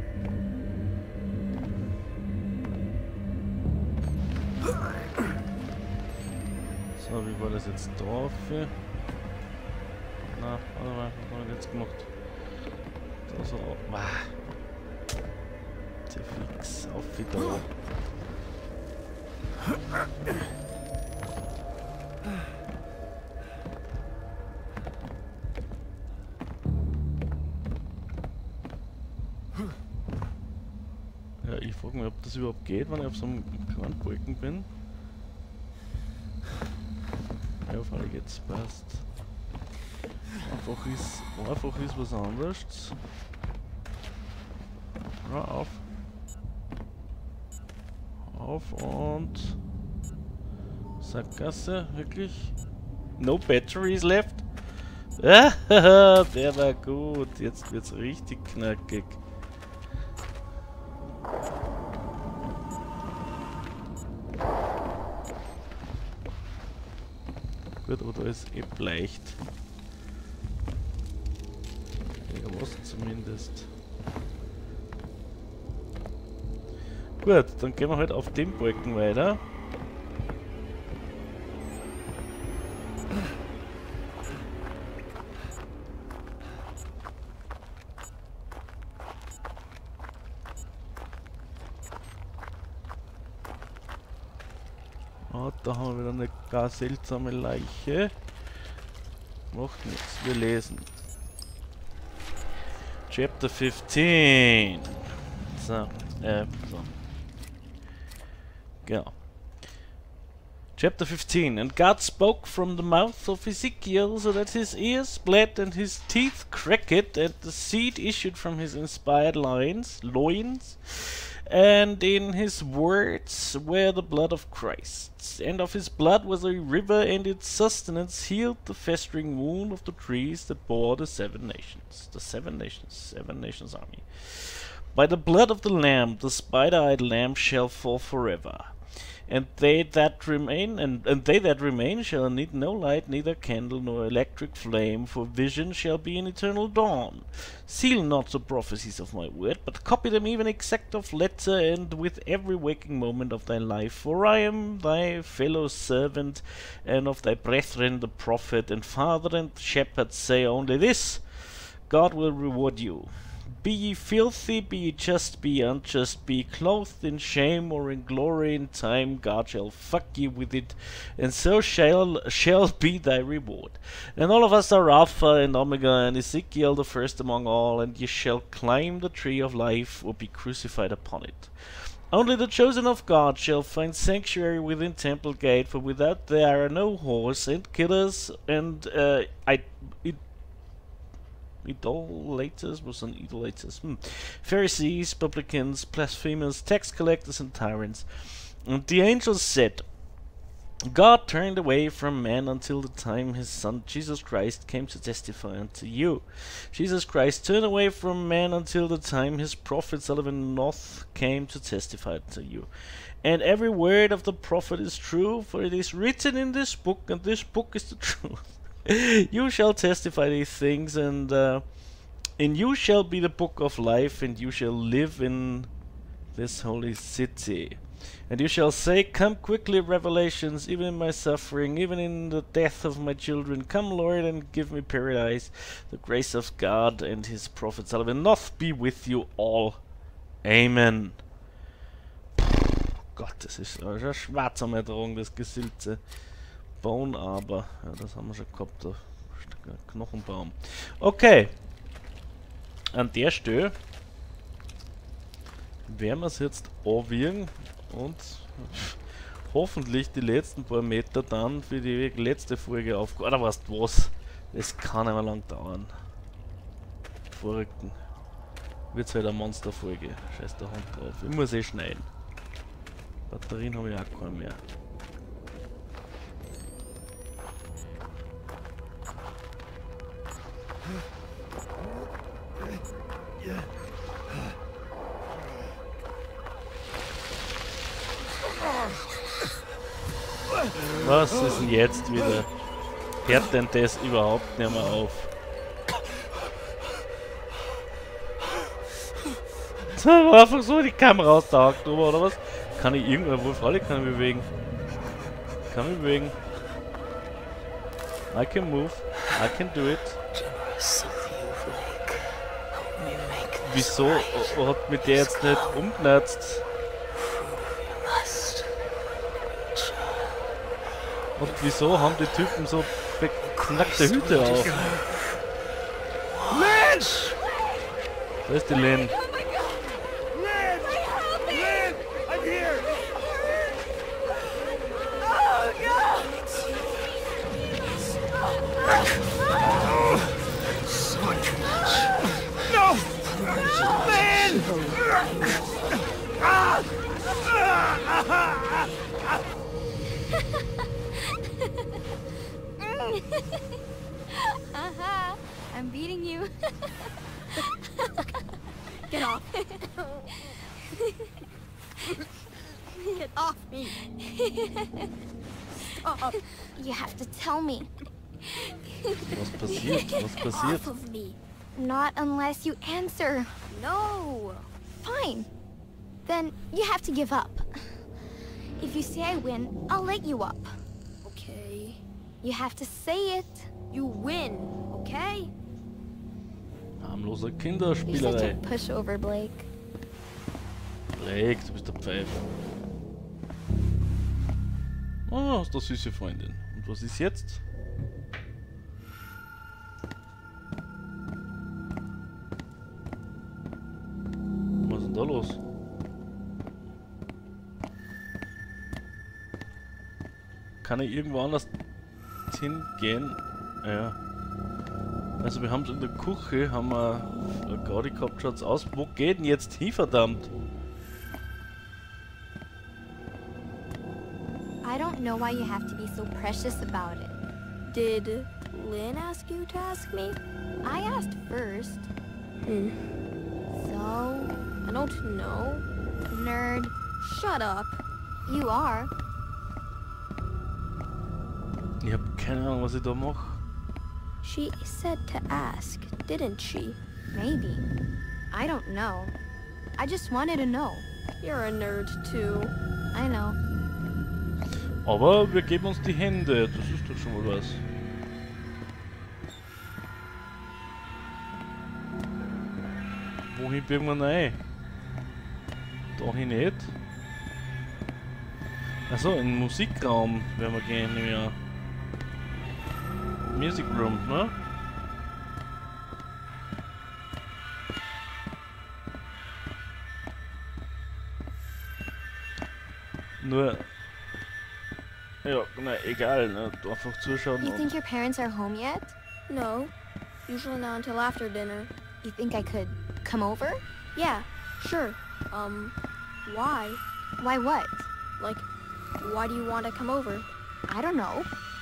So, wie war das jetzt drauf? Na, warte mal, was haben wir jetzt gemacht? Da so, ah. Sehr fix, auf wieder. Ja, ich frage mich, ob das überhaupt geht, wenn ich auf so einem kleinen Balken bin. Ja, auf alle geht's, passt. Einfach ist, einfach ist was anderes. Ja, auf. Auf und... Sackgasse, wirklich? No batteries left? Ah, der war gut. Jetzt wird's richtig knackig. Gut, aber da ist eh leicht. Ja, was zumindest. Gut, dann gehen wir halt auf dem Balken weiter. Ah, da haben wir wieder eine gar seltsame Leiche. Macht nichts, wir lesen. Chapter fifteen. So, äh, so. Genau. Chapter fifteen. And God spoke from the mouth of Ezekiel so that his ears split and his teeth cracked and the seed issued from his inspired loins, loins. And in his words were the blood of Christ, and of his blood was a river, and its sustenance healed the festering wound of the trees that bore the seven nations. The seven nations, seven nations army. By the blood of the Lamb, the spider-eyed Lamb shall fall forever. And they that remain, and, and they that remain shall need no light, neither candle nor electric flame, for vision shall be in eternal dawn. Seal not the prophecies of my word, but copy them even exact of letter, and with every waking moment of thy life. For I am thy fellow servant, and of thy brethren the prophet, and father and shepherd say only this: God will reward you. Be ye filthy, be ye just, be ye unjust, be ye clothed in shame or in glory, in time God shall fuck ye with it, and so shall shall be thy reward. And all of us are Alpha and Omega, and Ezekiel the first among all, and ye shall climb the tree of life, or be crucified upon it. Only the chosen of God shall find sanctuary within temple gate, for without there are no whores and killers and uh, I, it, idolaters, was an idolaters, hmm. Pharisees, publicans, blasphemers, tax collectors and tyrants. And the angel said, God turned away from man until the time his son Jesus Christ came to testify unto you. Jesus Christ turned away from man until the time his prophet Sullivan North came to testify to you. And every word of the prophet is true, for it is written in this book, and this book is the truth. You shall testify these things, and uh, in you shall be the book of life, and you shall live in this holy city. And you shall say, come quickly, Revelations, even in my suffering, even in the death of my children. Come, Lord, and give me paradise. The grace of God and his prophet Sullivan North be with you all. Amen. Gott, das ist eine schwarze Drohung, das Gesilze. Bone aber. Ja, das haben wir schon gehabt. Der Knochenbaum. Okay. An der Stelle werden wir es jetzt anwiegen und hoffentlich die letzten paar Meter dann für die letzte Folge auf. Oder weißt du was? Das kann immer lang dauern. Verrückten. Wird's halt eine Monsterfolge. Scheiß der Hund drauf. Ich muss eh schneiden. Batterien habe ich auch keine mehr. Was ist denn jetzt wieder? Hört denn das überhaupt nicht mehr auf? So, einfach so die Kamera aus der Hack drüber, oder was? Kann ich irgendwo, wo Frau, kann ich bewegen? Kann mich bewegen? I can move. I can do it. Wieso hat mich der jetzt nicht umgenutzt? Und wieso haben die Typen so beknackte Hüte auf? Mensch! Da ist die Lynn. Uh-huh. I'm beating you. Get off. Get off me. Stop. You have to tell me. Was passiert? Was passiert? Off of me. Not unless you answer. No. Fine. Then you have to give up. If you say I win, I'll let you up. Okay. You have to say it. You win, okay? Harmlose You're such Kinderspielerei. a pushover, Blake. Blake, du bist der Pfeife. Oh, hast du süße Freundin. Und was ist jetzt? Was ist denn da los? Kann ich irgendwo anders hingehen? Ja. Also wir haben es in der Küche, haben wir gerade gehabt, schaut's aus. Wo geht denn jetzt hin, verdammt? I don't know why you have to be so precious about it. Did Lynn ask you to ask me? I asked first. Hmm. So? I don't know. Nerd. Shut up. You are. Ich hab keine Ahnung, was ich da mache. She said to ask, didn't she? Maybe. I don't know. I just wanted to know. You're a nerd too. I know. Aber wir geben uns die Hände, das ist doch schon mal was. Wohin biegen wir rein? Dahin nicht. Achso, in den Musikraum werden wir gehen, nehme ich an. Music Room, ne? Nur... Ja, na egal, ne? Einfach zuschauen You und... think your parents are home yet? No, usually not until after dinner. You think I could come over? Yeah, sure. Um, why? Why what? Like, why do you want to come over? I don't know.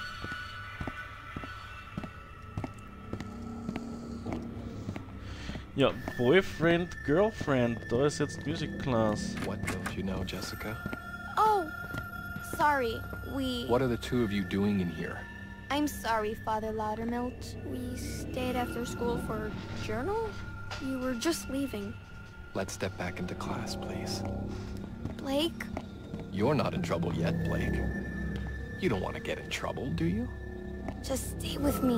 Ja, Boyfriend, Girlfriend, da ist jetzt Music Class. What don't you know, Jessica? Oh, sorry. We... What are the two of you doing in here? I'm sorry, Father Loudermilk. We stayed after school for journal? You were just leaving. Let's step back into class, please. Blake? You're not in trouble yet, Blake. You don't want to get in trouble, do you? Just stay with me.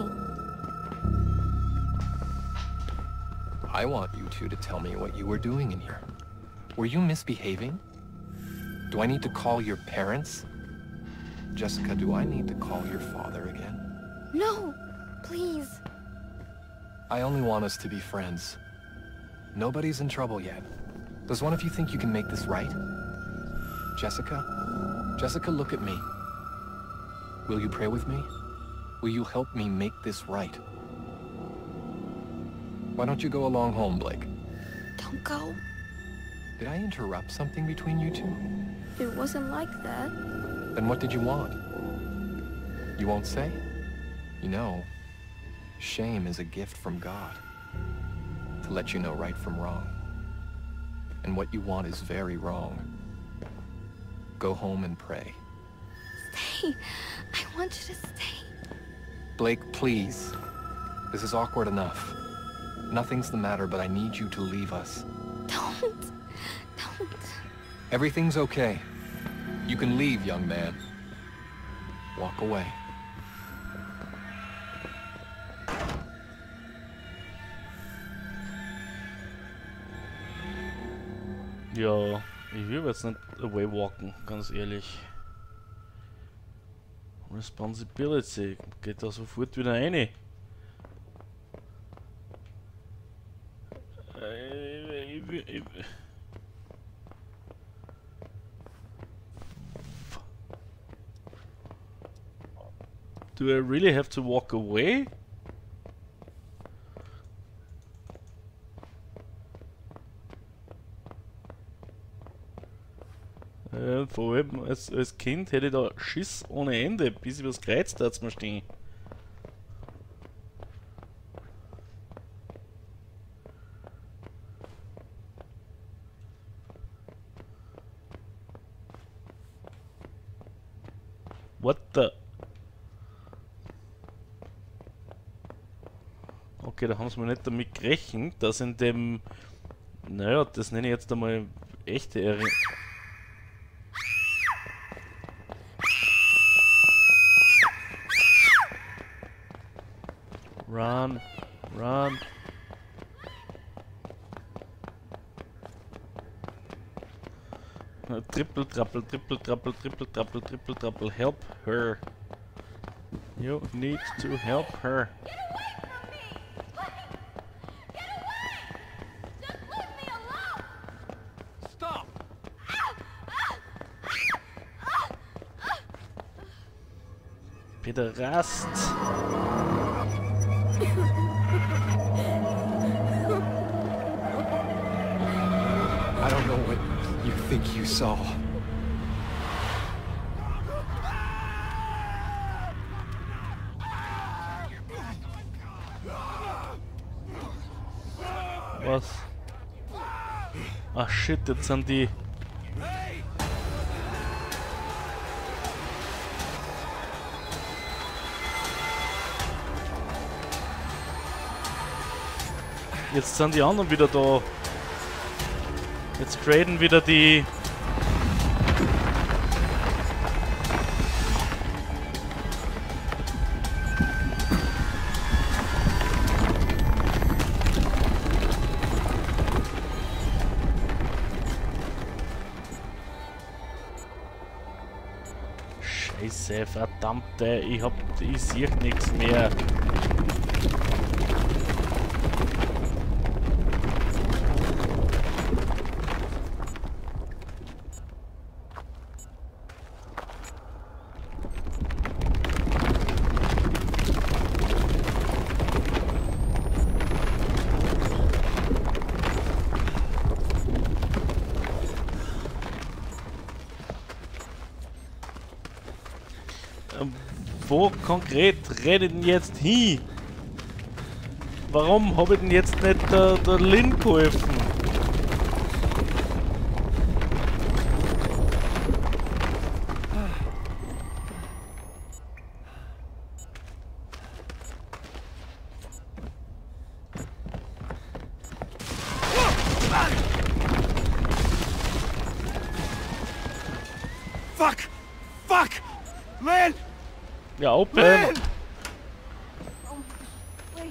I want you two to tell me what you were doing in here. Were you misbehaving? Do I need to call your parents? Jessica, do I need to call your father again? No, please. I only want us to be friends. Nobody's in trouble yet. Does one of you think you can make this right? Jessica? Jessica, look at me. Will you pray with me? Will you help me make this right? Why don't you go along home, Blake? Don't go. Did I interrupt something between you two? It wasn't like that. Then what did you want? You won't say? You know, shame is a gift from God. To let you know right from wrong. And what you want is very wrong. Go home and pray. Stay. I want you to stay. Blake, please. This is awkward enough. Nothing's the matter, but I need you to leave us. Don't. Don't. Everything's okay. You can leave, young man. Walk away. Ja, ich will jetzt nicht away walken, ganz ehrlich. Responsibility, geht da sofort wieder rein. Äh, ich will, ich will. Do I really have to walk away? Äh, vor allem als, als Kind hätte ich da Schiss ohne Ende, bis ich was gereizt hat's mir stehen. What the? Okay, da haben sie mir nicht damit gerechnet, dass in dem... Naja, das nenne ich jetzt einmal echte Erinnerung. Run, run. Triple, triple, triple, triple, triple, triple, triple, triple, help her. You need to help her. Stop! Pederast. I don't know what you think you saw. Was? Ah shit, jetzt sind die... Jetzt sind die anderen wieder da. Jetzt traden wieder die... Scheiße, verdammte, ich hab... ich sehe nichts mehr. Wo konkret renn ich denn jetzt hin? Warum habe ich denn jetzt nicht der, der Lynn geholfen? Fuck! Fuck! Lynn! Ja, open! Lynn! Wait.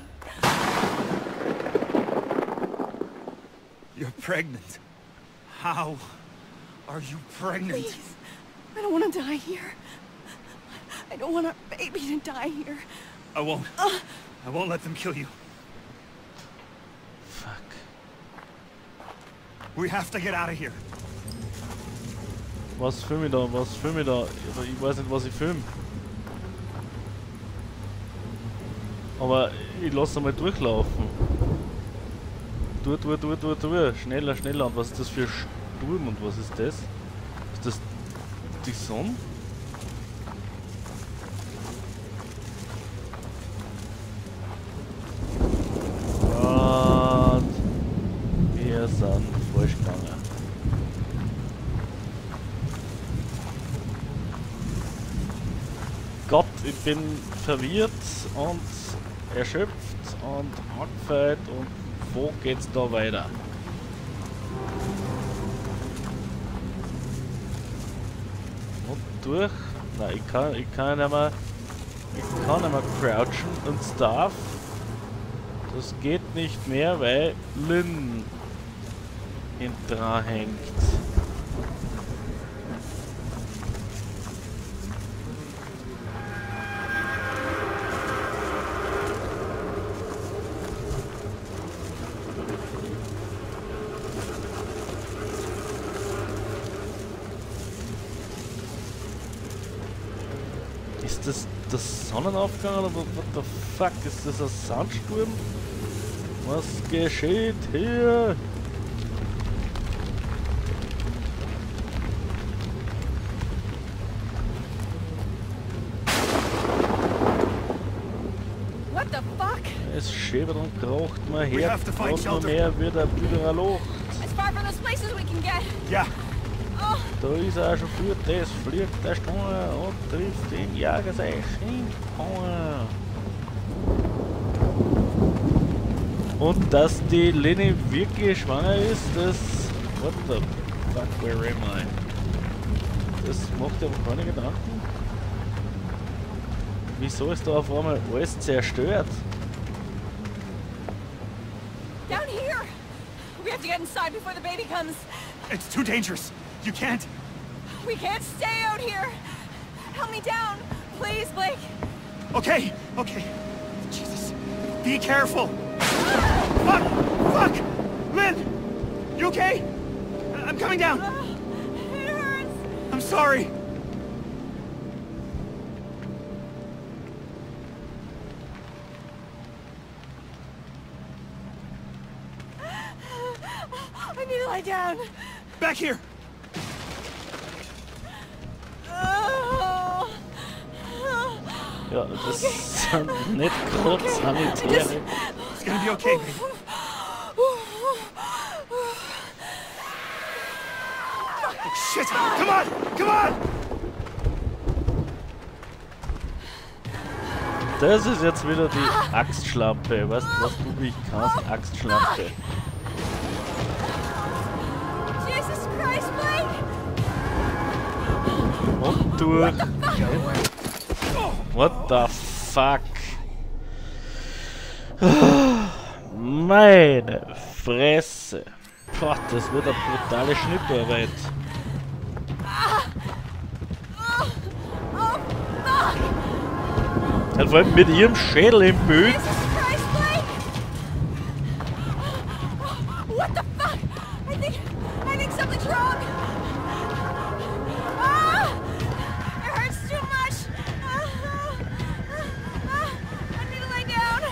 You're pregnant. How are you pregnant? Please. I don't want to die here. I don't want our baby to die here. I won't. Uh. I won't let them kill you. Fuck. We have to get out of here. Was film ich da? Was film ich da? Ich weiß nicht, was ich film. Aber ich lasse mal durchlaufen. Tu, tu, tu, tu, tu. Schneller, schneller. Und was ist das für Sturm und was ist das? Ist das die Sonne? Und wir sind falsch gegangen. Gott, ich bin verwirrt und erschöpft und angefeuert und wo geht's da weiter? Und durch? Nein, ich kann, ich kann nicht mehr, ich kann nicht mehr crouchen und Stuff. Das geht nicht mehr, weil Lynn hinten dran hängt. Ist das der Sonnenaufgang oder what the fuck? Ist das ein Sandsturm? Was geschieht hier? What the fuck? Es schäbert und kraucht mal We her. have to find Und noch shelter. mehr wird er wieder Loch. As far from those places we can get. Yeah. Oh, Da ist er schon für das, fliegt der Stunde und trifft den Jager sein Schinken. Und dass die Lenny wirklich schwanger ist, das... What the fuck, where am I? Das macht ja aber keine Gedanken. Wieso ist da auf einmal alles zerstört? down here. We have to get inside before the baby comes. It's too dangerous. You can't. We can't stay out here. Help me down, please, Blake. Okay, okay. Jesus. Be careful. Fuck! Fuck! Lynn! You okay? I- I'm coming down. Uh, it hurts. I'm sorry. I need to lie down. Back here. Oh. Ja, das sind nicht gerade sanitäre. It's gonna be okay, baby. Oh shit! Come on! Come on! Das ist jetzt wieder die Axtschlampe. Weißt du, was du wie ich kannst? Axtschlampe. Jesus Christ, Blake! Und durch. What the fuck? Meine Fresse. Boah, das wird eine brutale Schnittarbeit. Dann vor allem mit ihrem Schädel im Bild. Jesus Christ, Blake! What the fuck? I think, I think something's wrong. Ah! It hurts too much. Ah, ah, ah, I need to lay down.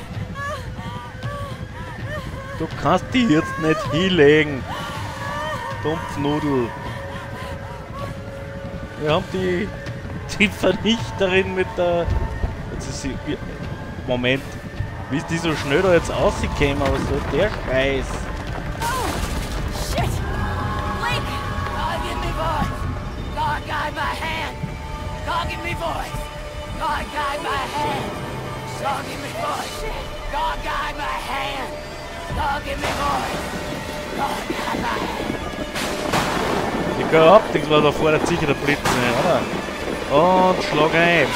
Du kannst die jetzt nicht hinlegen. Dumpfnudel. Wir haben die, die Vernichterin mit der ist sie. Moment. Wie ist die so schnell da jetzt rausgekommen aus so der Scheiß? Oh, shit! Blake! God, give me voice! God, guide my hand! God, give me voice! God, guide my hand! God, give me voice! God, guide my hand! God, give me voice! God, guide my hand! Ich kann abdenken, weil da vorne sicher der Blitz rein, oder? Und schlag ein.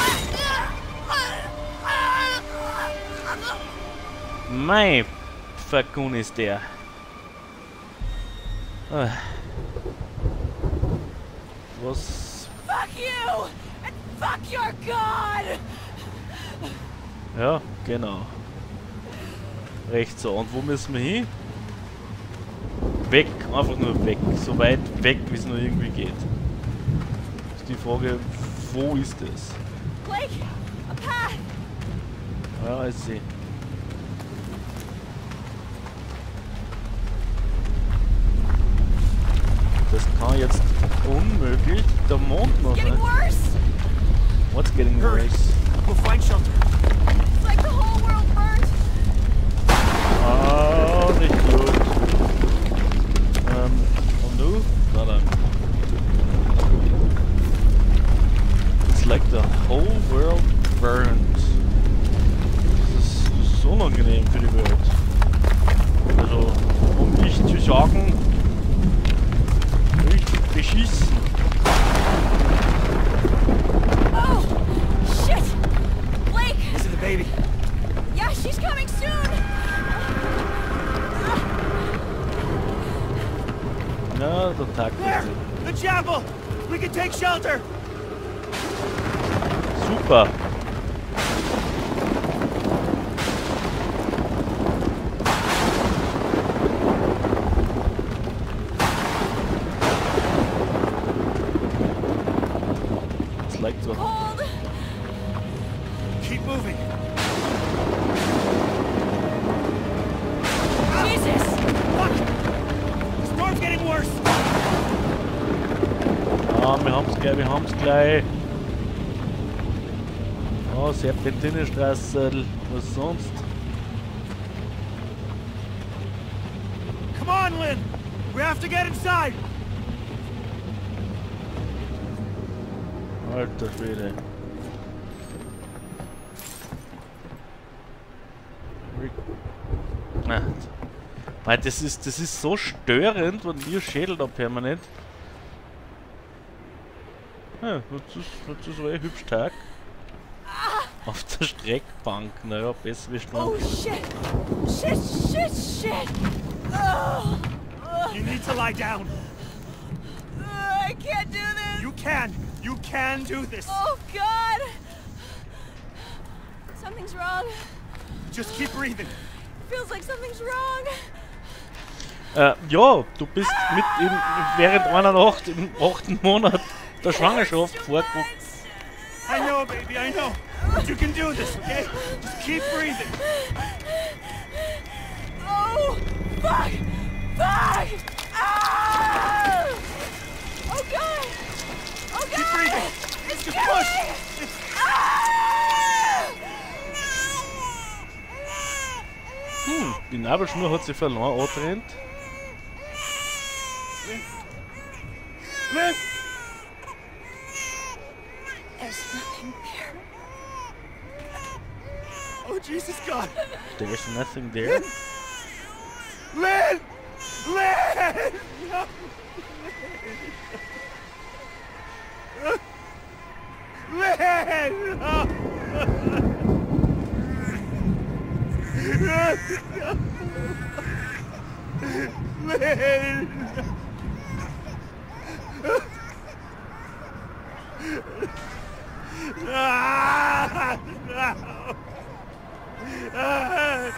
Mein Vergun ist der. Ah. Was? Fuck you! And fuck your God! Ja, genau. Recht so. Und wo müssen wir hin? Weg. Einfach nur weg. So weit weg, wie es nur irgendwie geht. Ist die Frage, wo ist es? Blake! A path! Ja, ich sehe. Das kann jetzt unmöglich der Mond noch Getting sein. worse! What's getting worse? We'll find shelter. It's like the whole world burned! Ah, nicht gut. Ähm, und du? Na dann. It's like the whole world burned. Das ist, das ist unangenehm für die Welt. Also, um nicht zu sagen, richtig beschissen. Oh! Shit! Blake! Is it the baby? Yeah, she's coming soon! Ja, der Tag There! ist The chapel! We can take shelter! super. It's like so. Cold! Keep moving. Jesus! Fuck! The storm's getting worse! Ah, wir haben's gleich, wir haben's gleich. Oh, Serpentinenstraße, was sonst? Come on, Lynn! We have to get inside! Alter Schwede. Ah. Weil das ist, das ist so störend, wenn ihr Schädel da permanent. Ja, jetzt ist, jetzt ist aber eh hübsch Tag. Auf der Streckbank, naja, besser wie Strand. Oh shit! Shit, shit, shit! Oh, You need to lie down. I can't do this! You can! You can do this! Oh god! Something's wrong. Just keep breathing. Feels like something's wrong. Äh, ja, du bist mit in, während einer Nacht im achten Monat der Schwangerschaft vorgeguckt. I know, baby, I know. But you can do this, okay? Just keep breathing. Oh, fuck! Fuck! Ah! Oh god! Oh god! Keep breathing. It's Just killing push. me! It's- Ah! Hm, die Nabelschnur hat sie verloren, antrennt. Lynn! There's nothing there. Oh, Jesus God! There's nothing there. Lynn! Lynn! No! Lynn! No! Lynn! Ah! No! Ah!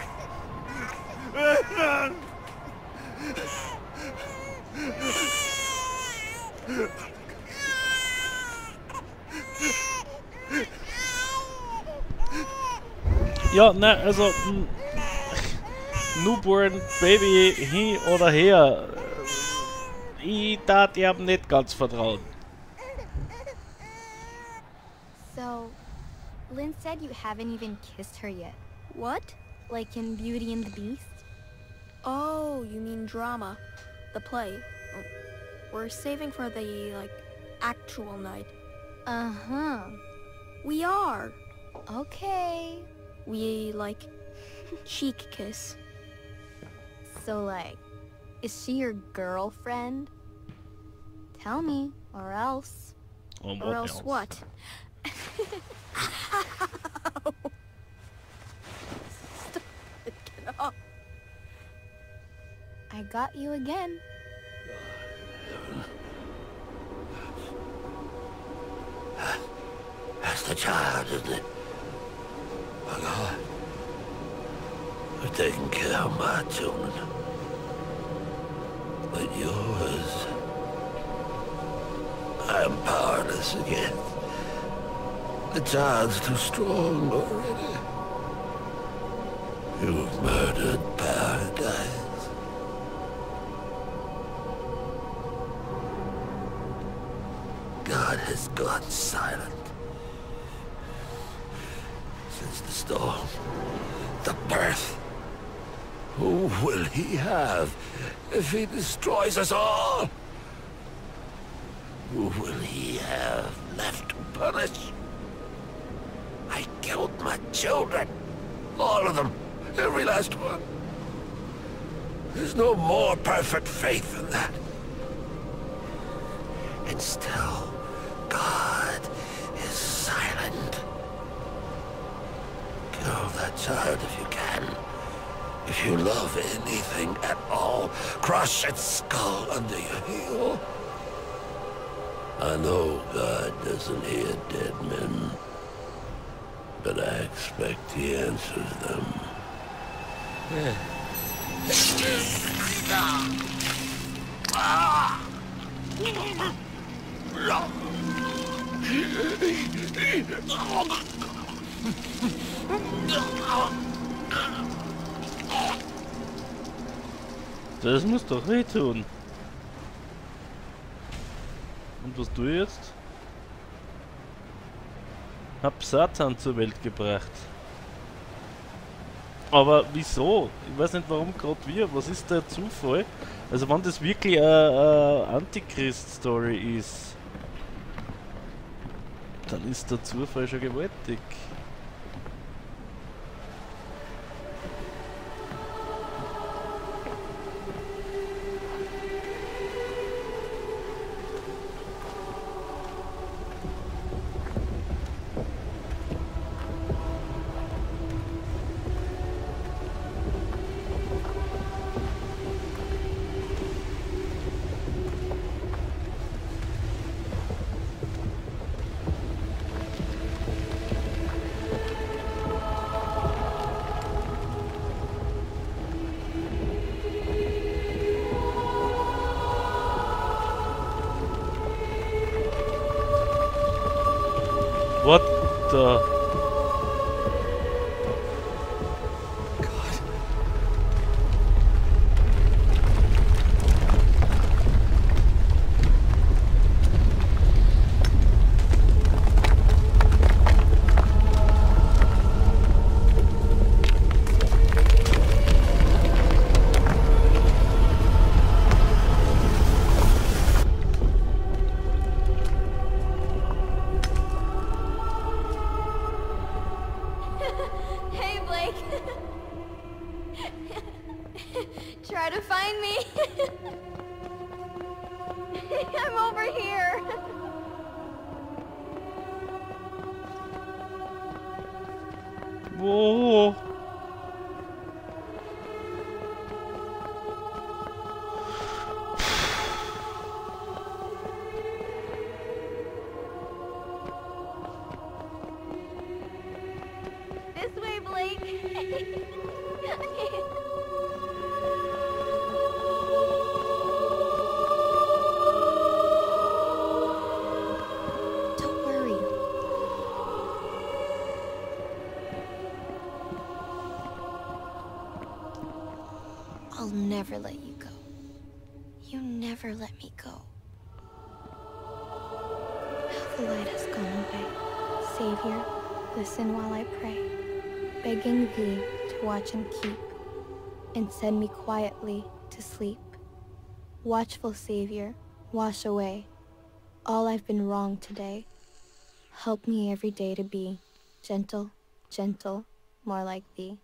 Ja, ne, also m, Newborn Baby hin oder her. Ich darf ihm nicht ganz vertrauen. So, Lynn said you haven't even kissed her yet. What? Like in Beauty and the Beast? Oh, you mean drama. The play. We're saving for the, like, actual night. Uh-huh. We are. Okay. We, like, cheek kiss. So, like, is she your girlfriend? Tell me, or else. Oh, Or else what? Stop it, get off. I got you again. That's the child, isn't it? My God. I've taken care of my children. But yours... I am powerless again. The child's too strong already. You've murdered paradise. God has gone silent. Since the storm, the birth. Who will he have if he destroys us all? Who will he have left to punish? I killed my children. All of them. Every last one. There's no more perfect faith than that. And still, God is silent. Kill that child if you can. If you love anything at all, crush its skull under your heel. I know God doesn't hear dead men, but I expect he answers them. Das muss doch wehtun. Und was tue ich jetzt? Hab Satan zur Welt gebracht. Aber wieso? Ich weiß nicht warum gerade wir. Was ist der Zufall? Also wenn das wirklich eine Antichrist-Story ist, dann ist der Zufall schon gewaltig. What the... Hey, Blake. Try to find me. I'm over here. Whoa. This way, Blake. Don't worry. I'll never let you go. You never let me go. Now the light has gone away. Savior, Listen while I pray, begging thee to watch and keep, and send me quietly to sleep. Watchful Savior, wash away all I've been wrong today. Help me every day to be gentle, gentle, more like thee.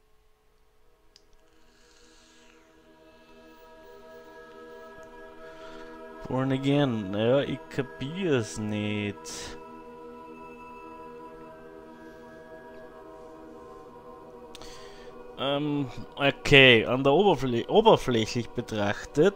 Born again, ja, ich kapier's nicht. Ähm, okay, an der Oberfl oberflächlich betrachtet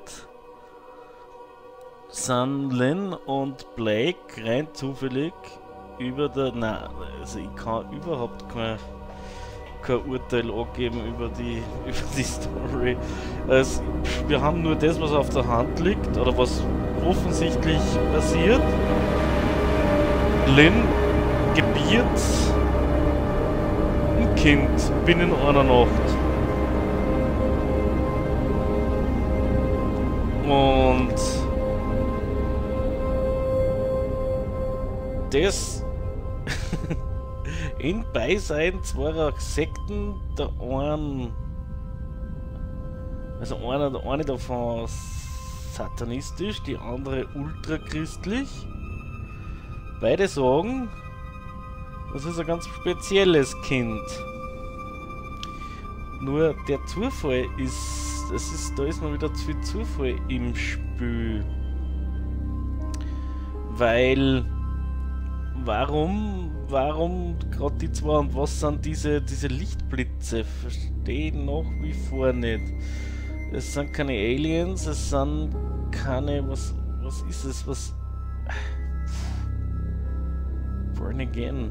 sind Lynn und Blake rein zufällig über der... Nein, also ich kann überhaupt kein, kein Urteil angeben über die, über die Story. Also, wir haben nur das, was auf der Hand liegt, oder was offensichtlich passiert. Lynn gebiert ein Kind binnen einer Nacht. Und das in Beisein zweier Sekten, der einen, also einer, der eine davon satanistisch, die andere ultrachristlich. Beide sagen, das ist ein ganz spezielles Kind. Nur der Zufall ist, das ist, da ist mal wieder zu viel Zufall im Spiel. Weil Warum, warum gerade die zwei und was sind diese, diese Lichtblitze? Verstehen nach wie vor nicht. Es sind keine Aliens, es sind keine, was, was ist es, was... Born again.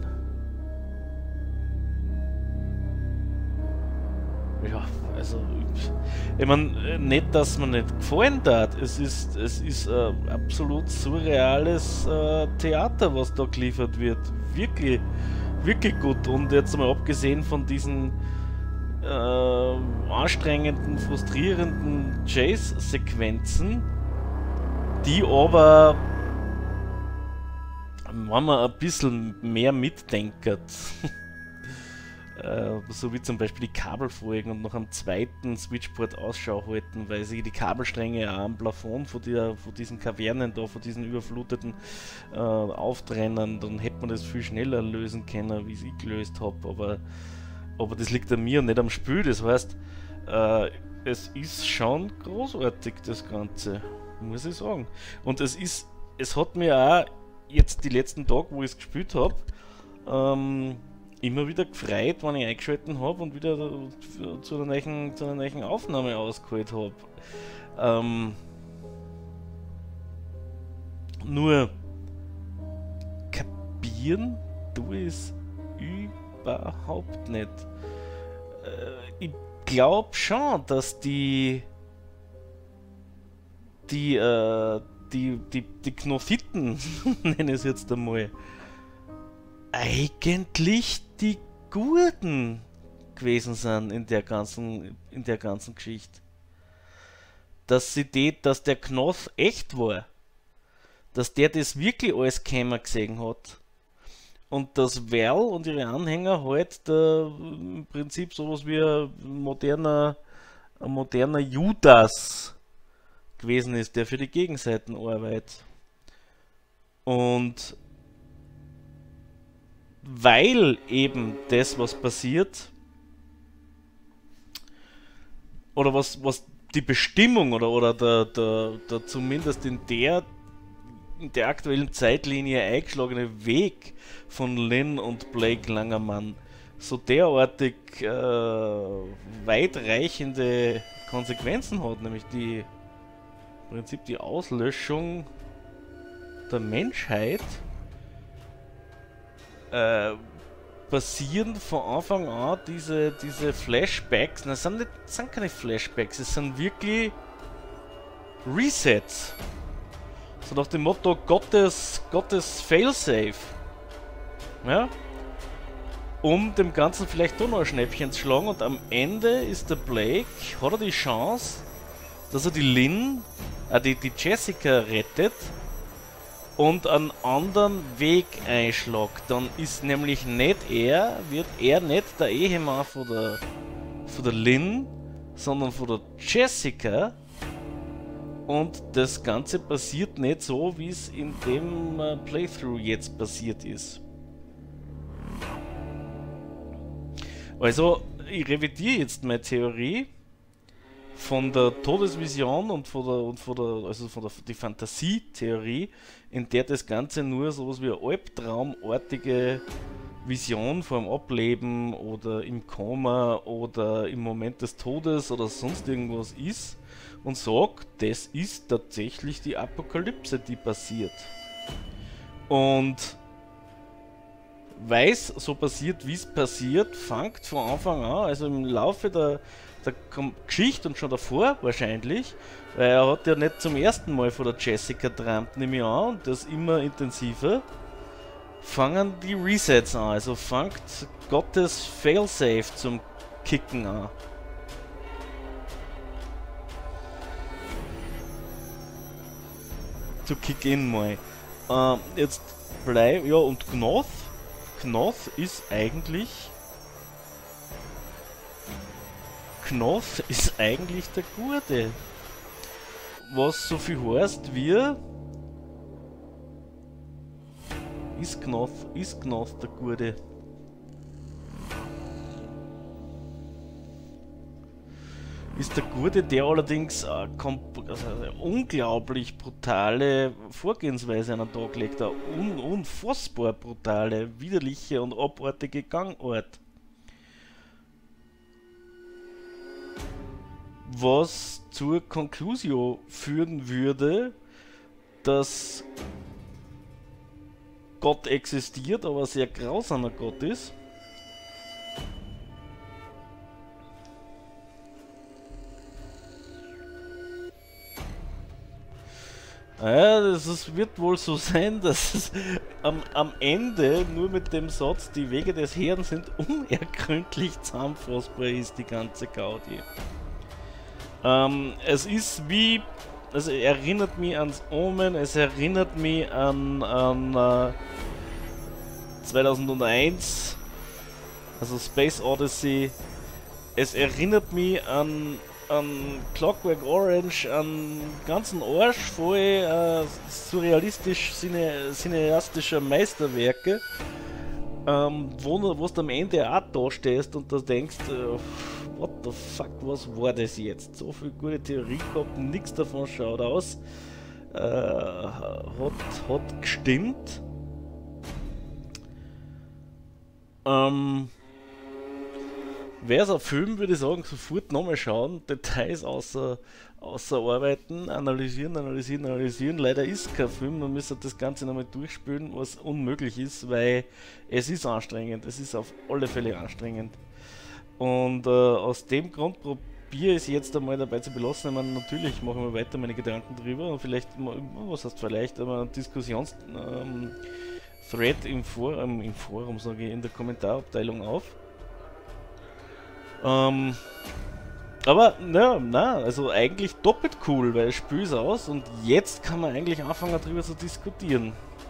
Ja, also, ich, ich meine, nicht, dass man nicht gefallen hat. Es ist, es ist ein absolut surreales äh, Theater, was da geliefert wird. Wirklich, wirklich gut. Und jetzt mal abgesehen von diesen äh, anstrengenden, frustrierenden Chase-Sequenzen, die aber, wenn man ein bisschen mehr mitdenkt, Uh, so wie zum Beispiel die Kabelfolgen und noch am zweiten Switchboard Ausschau halten, weil sie die Kabelstränge auch am Plafond von, der, von diesen Kavernen da, von diesen überfluteten uh, auftrennen, dann hätte man das viel schneller lösen können, wie ich es gelöst habe, aber, aber das liegt an mir und nicht am Spiel, das heißt, uh, es ist schon großartig, das Ganze, muss ich sagen. Und es ist, es hat mir auch jetzt die letzten Tage, wo ich es gespielt habe, um, immer wieder gefreut, wenn ich eingeschalten habe und wieder zu einer neuen, zu einer neuen Aufnahme ausgeholt habe. Ähm, nur kapieren tue ich es überhaupt nicht. Äh, ich glaube schon, dass die die, äh, die, die, die Knophiten, nenne ich es jetzt einmal, eigentlich die Guten gewesen sind in der ganzen, in der ganzen Geschichte. Dass sie die, dass der Knoth echt war. Dass der das wirklich alles kämmer gesehen hat. Und dass Val und ihre Anhänger halt der, im Prinzip sowas wie ein moderner, ein moderner Judas gewesen ist, der für die Gegenseiten arbeitet. Und weil eben das, was passiert, oder was, was die Bestimmung oder, oder der, der, der zumindest in der, in der aktuellen Zeitlinie eingeschlagene Weg von Lynn und Blake Langermann so derartig äh, weitreichende Konsequenzen hat, nämlich die im Prinzip die Auslöschung der Menschheit, Äh, passieren von Anfang an diese, diese Flashbacks. Das sind, nicht, das sind keine Flashbacks, es sind wirklich Resets. So nach dem Motto Gottes, Gottes Failsafe. Ja? Um dem Ganzen vielleicht doch noch ein Schnäppchen zu schlagen, und am Ende ist der Blake, hat er die Chance, dass er die Lynn, äh, die, die Jessica rettet, und einen anderen Weg einschlägt, dann ist nämlich nicht er, wird er nicht der Ehemann von der, von der Lynn, sondern von der Jessica. Und das Ganze passiert nicht so, wie es in dem äh, Playthrough jetzt passiert ist. Also, ich revidiere jetzt meine Theorie von der Todesvision und von der, und von der, also von der die Fantasietheorie, in der das Ganze nur sowas wie eine albtraumartige Vision vor dem Ableben oder im Koma oder im Moment des Todes oder sonst irgendwas ist und sagt, das ist tatsächlich die Apokalypse, die passiert. Und weil es so passiert, wie es passiert, fängt von Anfang an, also im Laufe der, der Geschichte und schon davor wahrscheinlich, weil er hat ja nicht zum ersten Mal von der Jessica geträumt, nehme ich an, und das immer intensiver, fangen die Resets an, also fängt Gottes Failsafe zum Kicken an. Zu Kick-In mal. Ähm, jetzt bleib, ja, und Gnoth, Gnoth ist eigentlich, Gnoth ist eigentlich der Gute. Was so viel heißt wie, ist Gnoth, ist Gnoth der Gute. Ist der Gute, der allerdings eine, also eine unglaublich brutale Vorgehensweise an den Tag legt, eine un unfassbar brutale, widerliche und abartige Gangart. Was zur Conclusio führen würde, dass Gott existiert, aber ein sehr grausamer Gott ist. Ja, das ist, wird wohl so sein, dass es am, am Ende nur mit dem Satz, die Wege des Herrn sind unergründlich zusammenfassbar ist, die ganze Gaudi. Ähm, es ist wie, also erinnert mich ans Omen, es erinnert mich an, an äh, zweitausendeins, also Space Odyssey, es erinnert mich an an Clockwork Orange, an ganzen Arsch voll äh, surrealistisch cine, cineastischer Meisterwerke, ähm, wo du am Ende auch da stehst und da denkst, äh, what the fuck, was war das jetzt? So viel gute Theorie gehabt, nichts davon schaut aus, äh, hat, hat gestimmt. Ähm, Wäre es ein Film, würde ich sagen, sofort nochmal schauen, Details außer, außer arbeiten, analysieren, analysieren, analysieren. Leider ist es kein Film, man müsste das Ganze nochmal durchspielen, was unmöglich ist, weil es ist anstrengend, es ist auf alle Fälle anstrengend. Und äh, aus dem Grund probiere ich es jetzt einmal dabei zu belassen. Ich meine, natürlich mache ich mal weiter meine Gedanken drüber und vielleicht, was heißt vielleicht, aber ein Diskussions- ähm, Thread im Forum, im Forum sage ich, in der Kommentarabteilung auf. Ähm, aber, na, na, also eigentlich doppelt cool, weil ich spiele es aus und jetzt kann man eigentlich anfangen darüber zu diskutieren.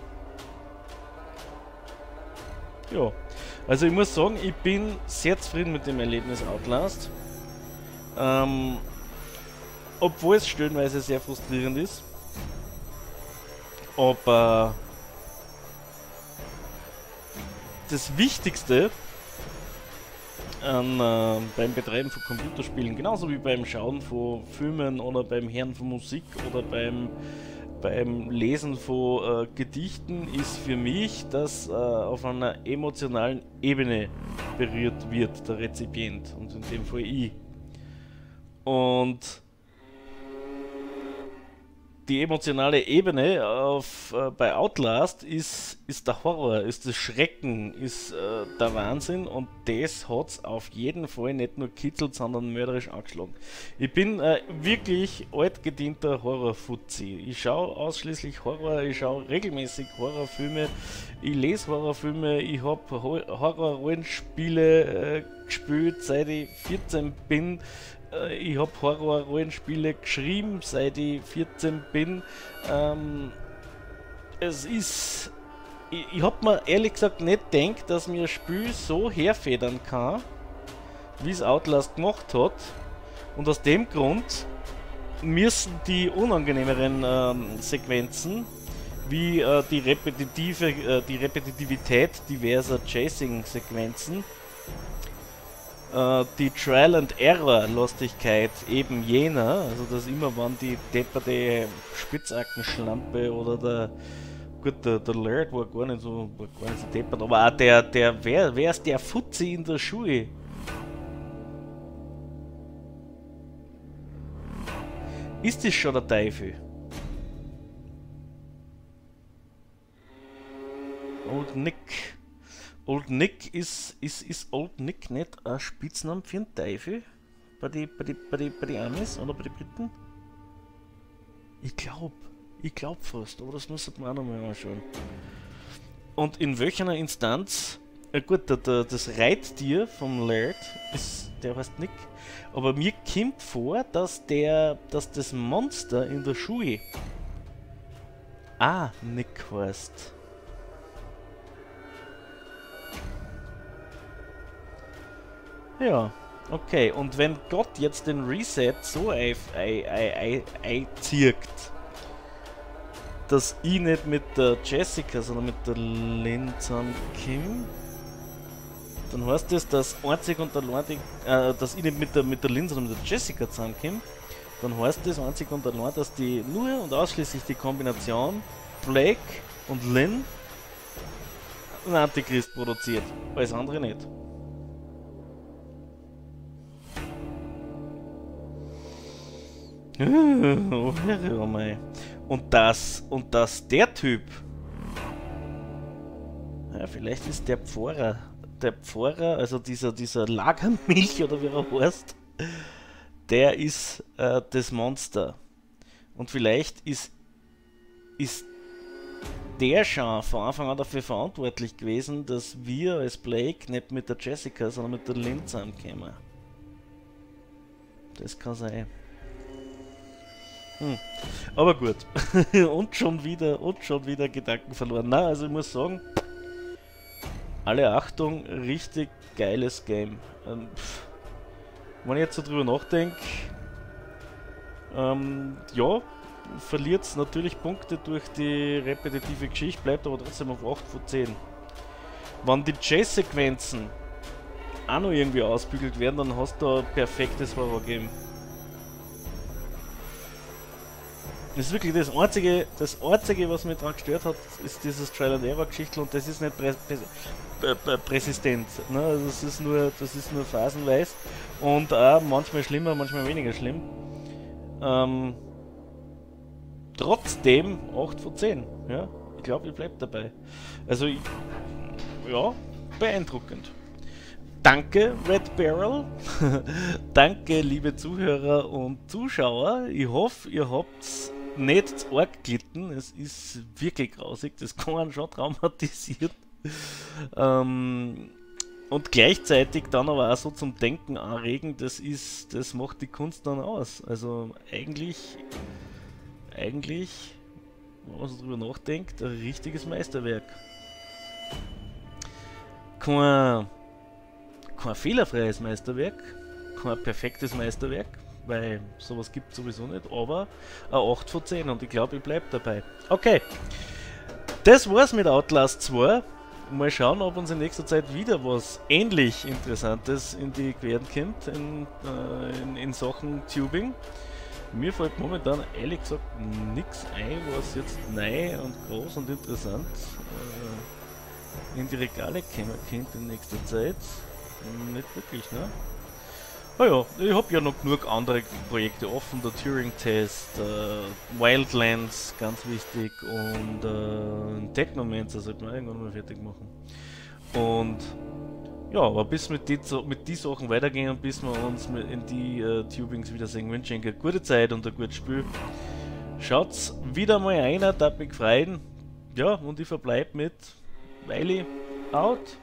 Ja, also ich muss sagen, ich bin sehr zufrieden mit dem Erlebnis Outlast. Ähm, obwohl es stellenweise sehr frustrierend ist. Aber das Wichtigste An, äh, beim Betreiben von Computerspielen, genauso wie beim Schauen von Filmen oder beim Hören von Musik oder beim, beim Lesen von äh, Gedichten, ist für mich, dass äh, auf einer emotionalen Ebene berührt wird, der Rezipient, und in dem Fall ich. Und die emotionale Ebene auf, äh, bei Outlast ist, ist der Horror, ist das Schrecken, ist äh, der Wahnsinn, und das hat es auf jeden Fall nicht nur kitzelt, sondern mörderisch angeschlagen. Ich bin äh, wirklich altgedienter Horror-Fuzzi. Ich schaue ausschließlich Horror, ich schaue regelmäßig Horrorfilme, ich lese Horrorfilme, ich habe Horror-Rollenspiele äh, gespielt, seit ich vierzehn bin. Ich habe Horror-Rollenspiele geschrieben, seit ich vierzehn bin. Ähm, es ist... Ich, ich hab mir ehrlich gesagt nicht gedacht, dass mir ein Spiel so herfedern kann, wie es Outlast gemacht hat. Und aus dem Grund müssen die unangenehmeren ähm, Sequenzen, wie äh, die, repetitive, äh, die Repetitivität diverser Chasing-Sequenzen, äh, die Trial-and-Error-Lastigkeit eben jener, also dass immer wann die depperte Spitzackenschlampe oder der, gut, der, der Laird war gar nicht so, war gar nicht so deppert, aber auch der, der, wer, wer ist der Fuzzi in der Schule? Ist das schon der Teufel? Old Nick. Old Nick ist, ist, ist Old Nick nicht ein Spitzname für einen Teufel? Bei den bei die, bei die, bei die Amis oder bei den Briten? Ich glaub. Ich glaub fast, aber das muss man auch noch mal anschauen. Und in welcher Instanz? Ja gut, der, der, das Reittier vom Laird ist, der heißt Nick. Aber mir kommt vor, dass der, dass das Monster in der Schule ah, Nick heißt. Ja, okay. Und wenn Gott jetzt den Reset so einzieht, dass ich nicht mit der Jessica, sondern mit der Lynn zusammenkomme, dann heißt das, dass einzig und allein, die, äh, dass ich nicht mit der, mit der Lynn, sondern mit der Jessica zusammenkomme, dann heißt das einzig und allein, dass die nur und ausschließlich die Kombination Blake und Lynn einen Antichrist produziert, alles andere nicht. Oh, Herr, oh mein. Und das, und das, der Typ, ja, vielleicht ist der Pfarrer, der Pfarrer, also dieser, dieser Lagermilch oder wie er heißt, der ist äh, das Monster. Und vielleicht ist, ist der schon von Anfang an dafür verantwortlich gewesen, dass wir als Blake nicht mit der Jessica, sondern mit der Lynn zusammenkommen. Das kann sein. Hm. Aber gut. und schon wieder, und schon wieder Gedanken verloren. Na, also ich muss sagen, alle Achtung, richtig geiles Game. Ähm, pff, wenn ich jetzt so drüber nachdenke, ähm, ja, verliert es natürlich Punkte durch die repetitive Geschichte, bleibt aber trotzdem auf acht von zehn. Wenn die Chase-Sequenzen auch noch irgendwie ausbügelt werden, dann hast du ein perfektes Horror-Game. Das ist wirklich das einzige, das einzige, was mich daran gestört hat, ist dieses Trial-and-Error-Geschichte und das ist nicht prä prä prä präsistent. Ne? Also das ist nur, das ist nur phasenweise und auch manchmal schlimmer, manchmal weniger schlimm. Ähm, trotzdem acht von zehn. Ja? Ich glaube, ich bleibe dabei. Also, ich, ja, beeindruckend. Danke, Red Barrel. Danke, liebe Zuhörer und Zuschauer. Ich hoffe, ihr habt's nicht zu arg gelitten. Es ist wirklich grausig. Das kann man schon traumatisieren. ähm, und gleichzeitig dann aber auch so zum Denken anregen. Das ist, das macht die Kunst dann aus. Also eigentlich, eigentlich, wenn man so drüber nachdenkt, ein richtiges Meisterwerk. Kein Kein fehlerfreies Meisterwerk, kein perfektes Meisterwerk, weil sowas gibt es sowieso nicht, aber eine acht von zehn und ich glaube, ich bleibe dabei. Okay, das war's mit Outlast zwei. Mal schauen, ob uns in nächster Zeit wieder was ähnlich Interessantes in die Queren kommt in, äh, in, in Sachen Tubing. Mir fällt momentan ehrlich gesagt nichts ein, was jetzt neu und groß und interessant äh, in die Regale kommen könnte in nächster Zeit. Nicht wirklich, ne? Ah ja, ich habe ja noch genug andere Projekte offen, der Turing-Test, äh, Wildlands, ganz wichtig, und äh, Technomancer sollten wir irgendwann mal fertig machen. Und ja, aber bis mit die, mit die Sachen weitergehen und bis wir uns mit in die äh, Tubings wiedersehen, wünsche ich eine gute Zeit und ein gutes Spiel. Schaut's wieder mal einer, da mich freuen. Ja, und ich verbleibe mit Wiley out.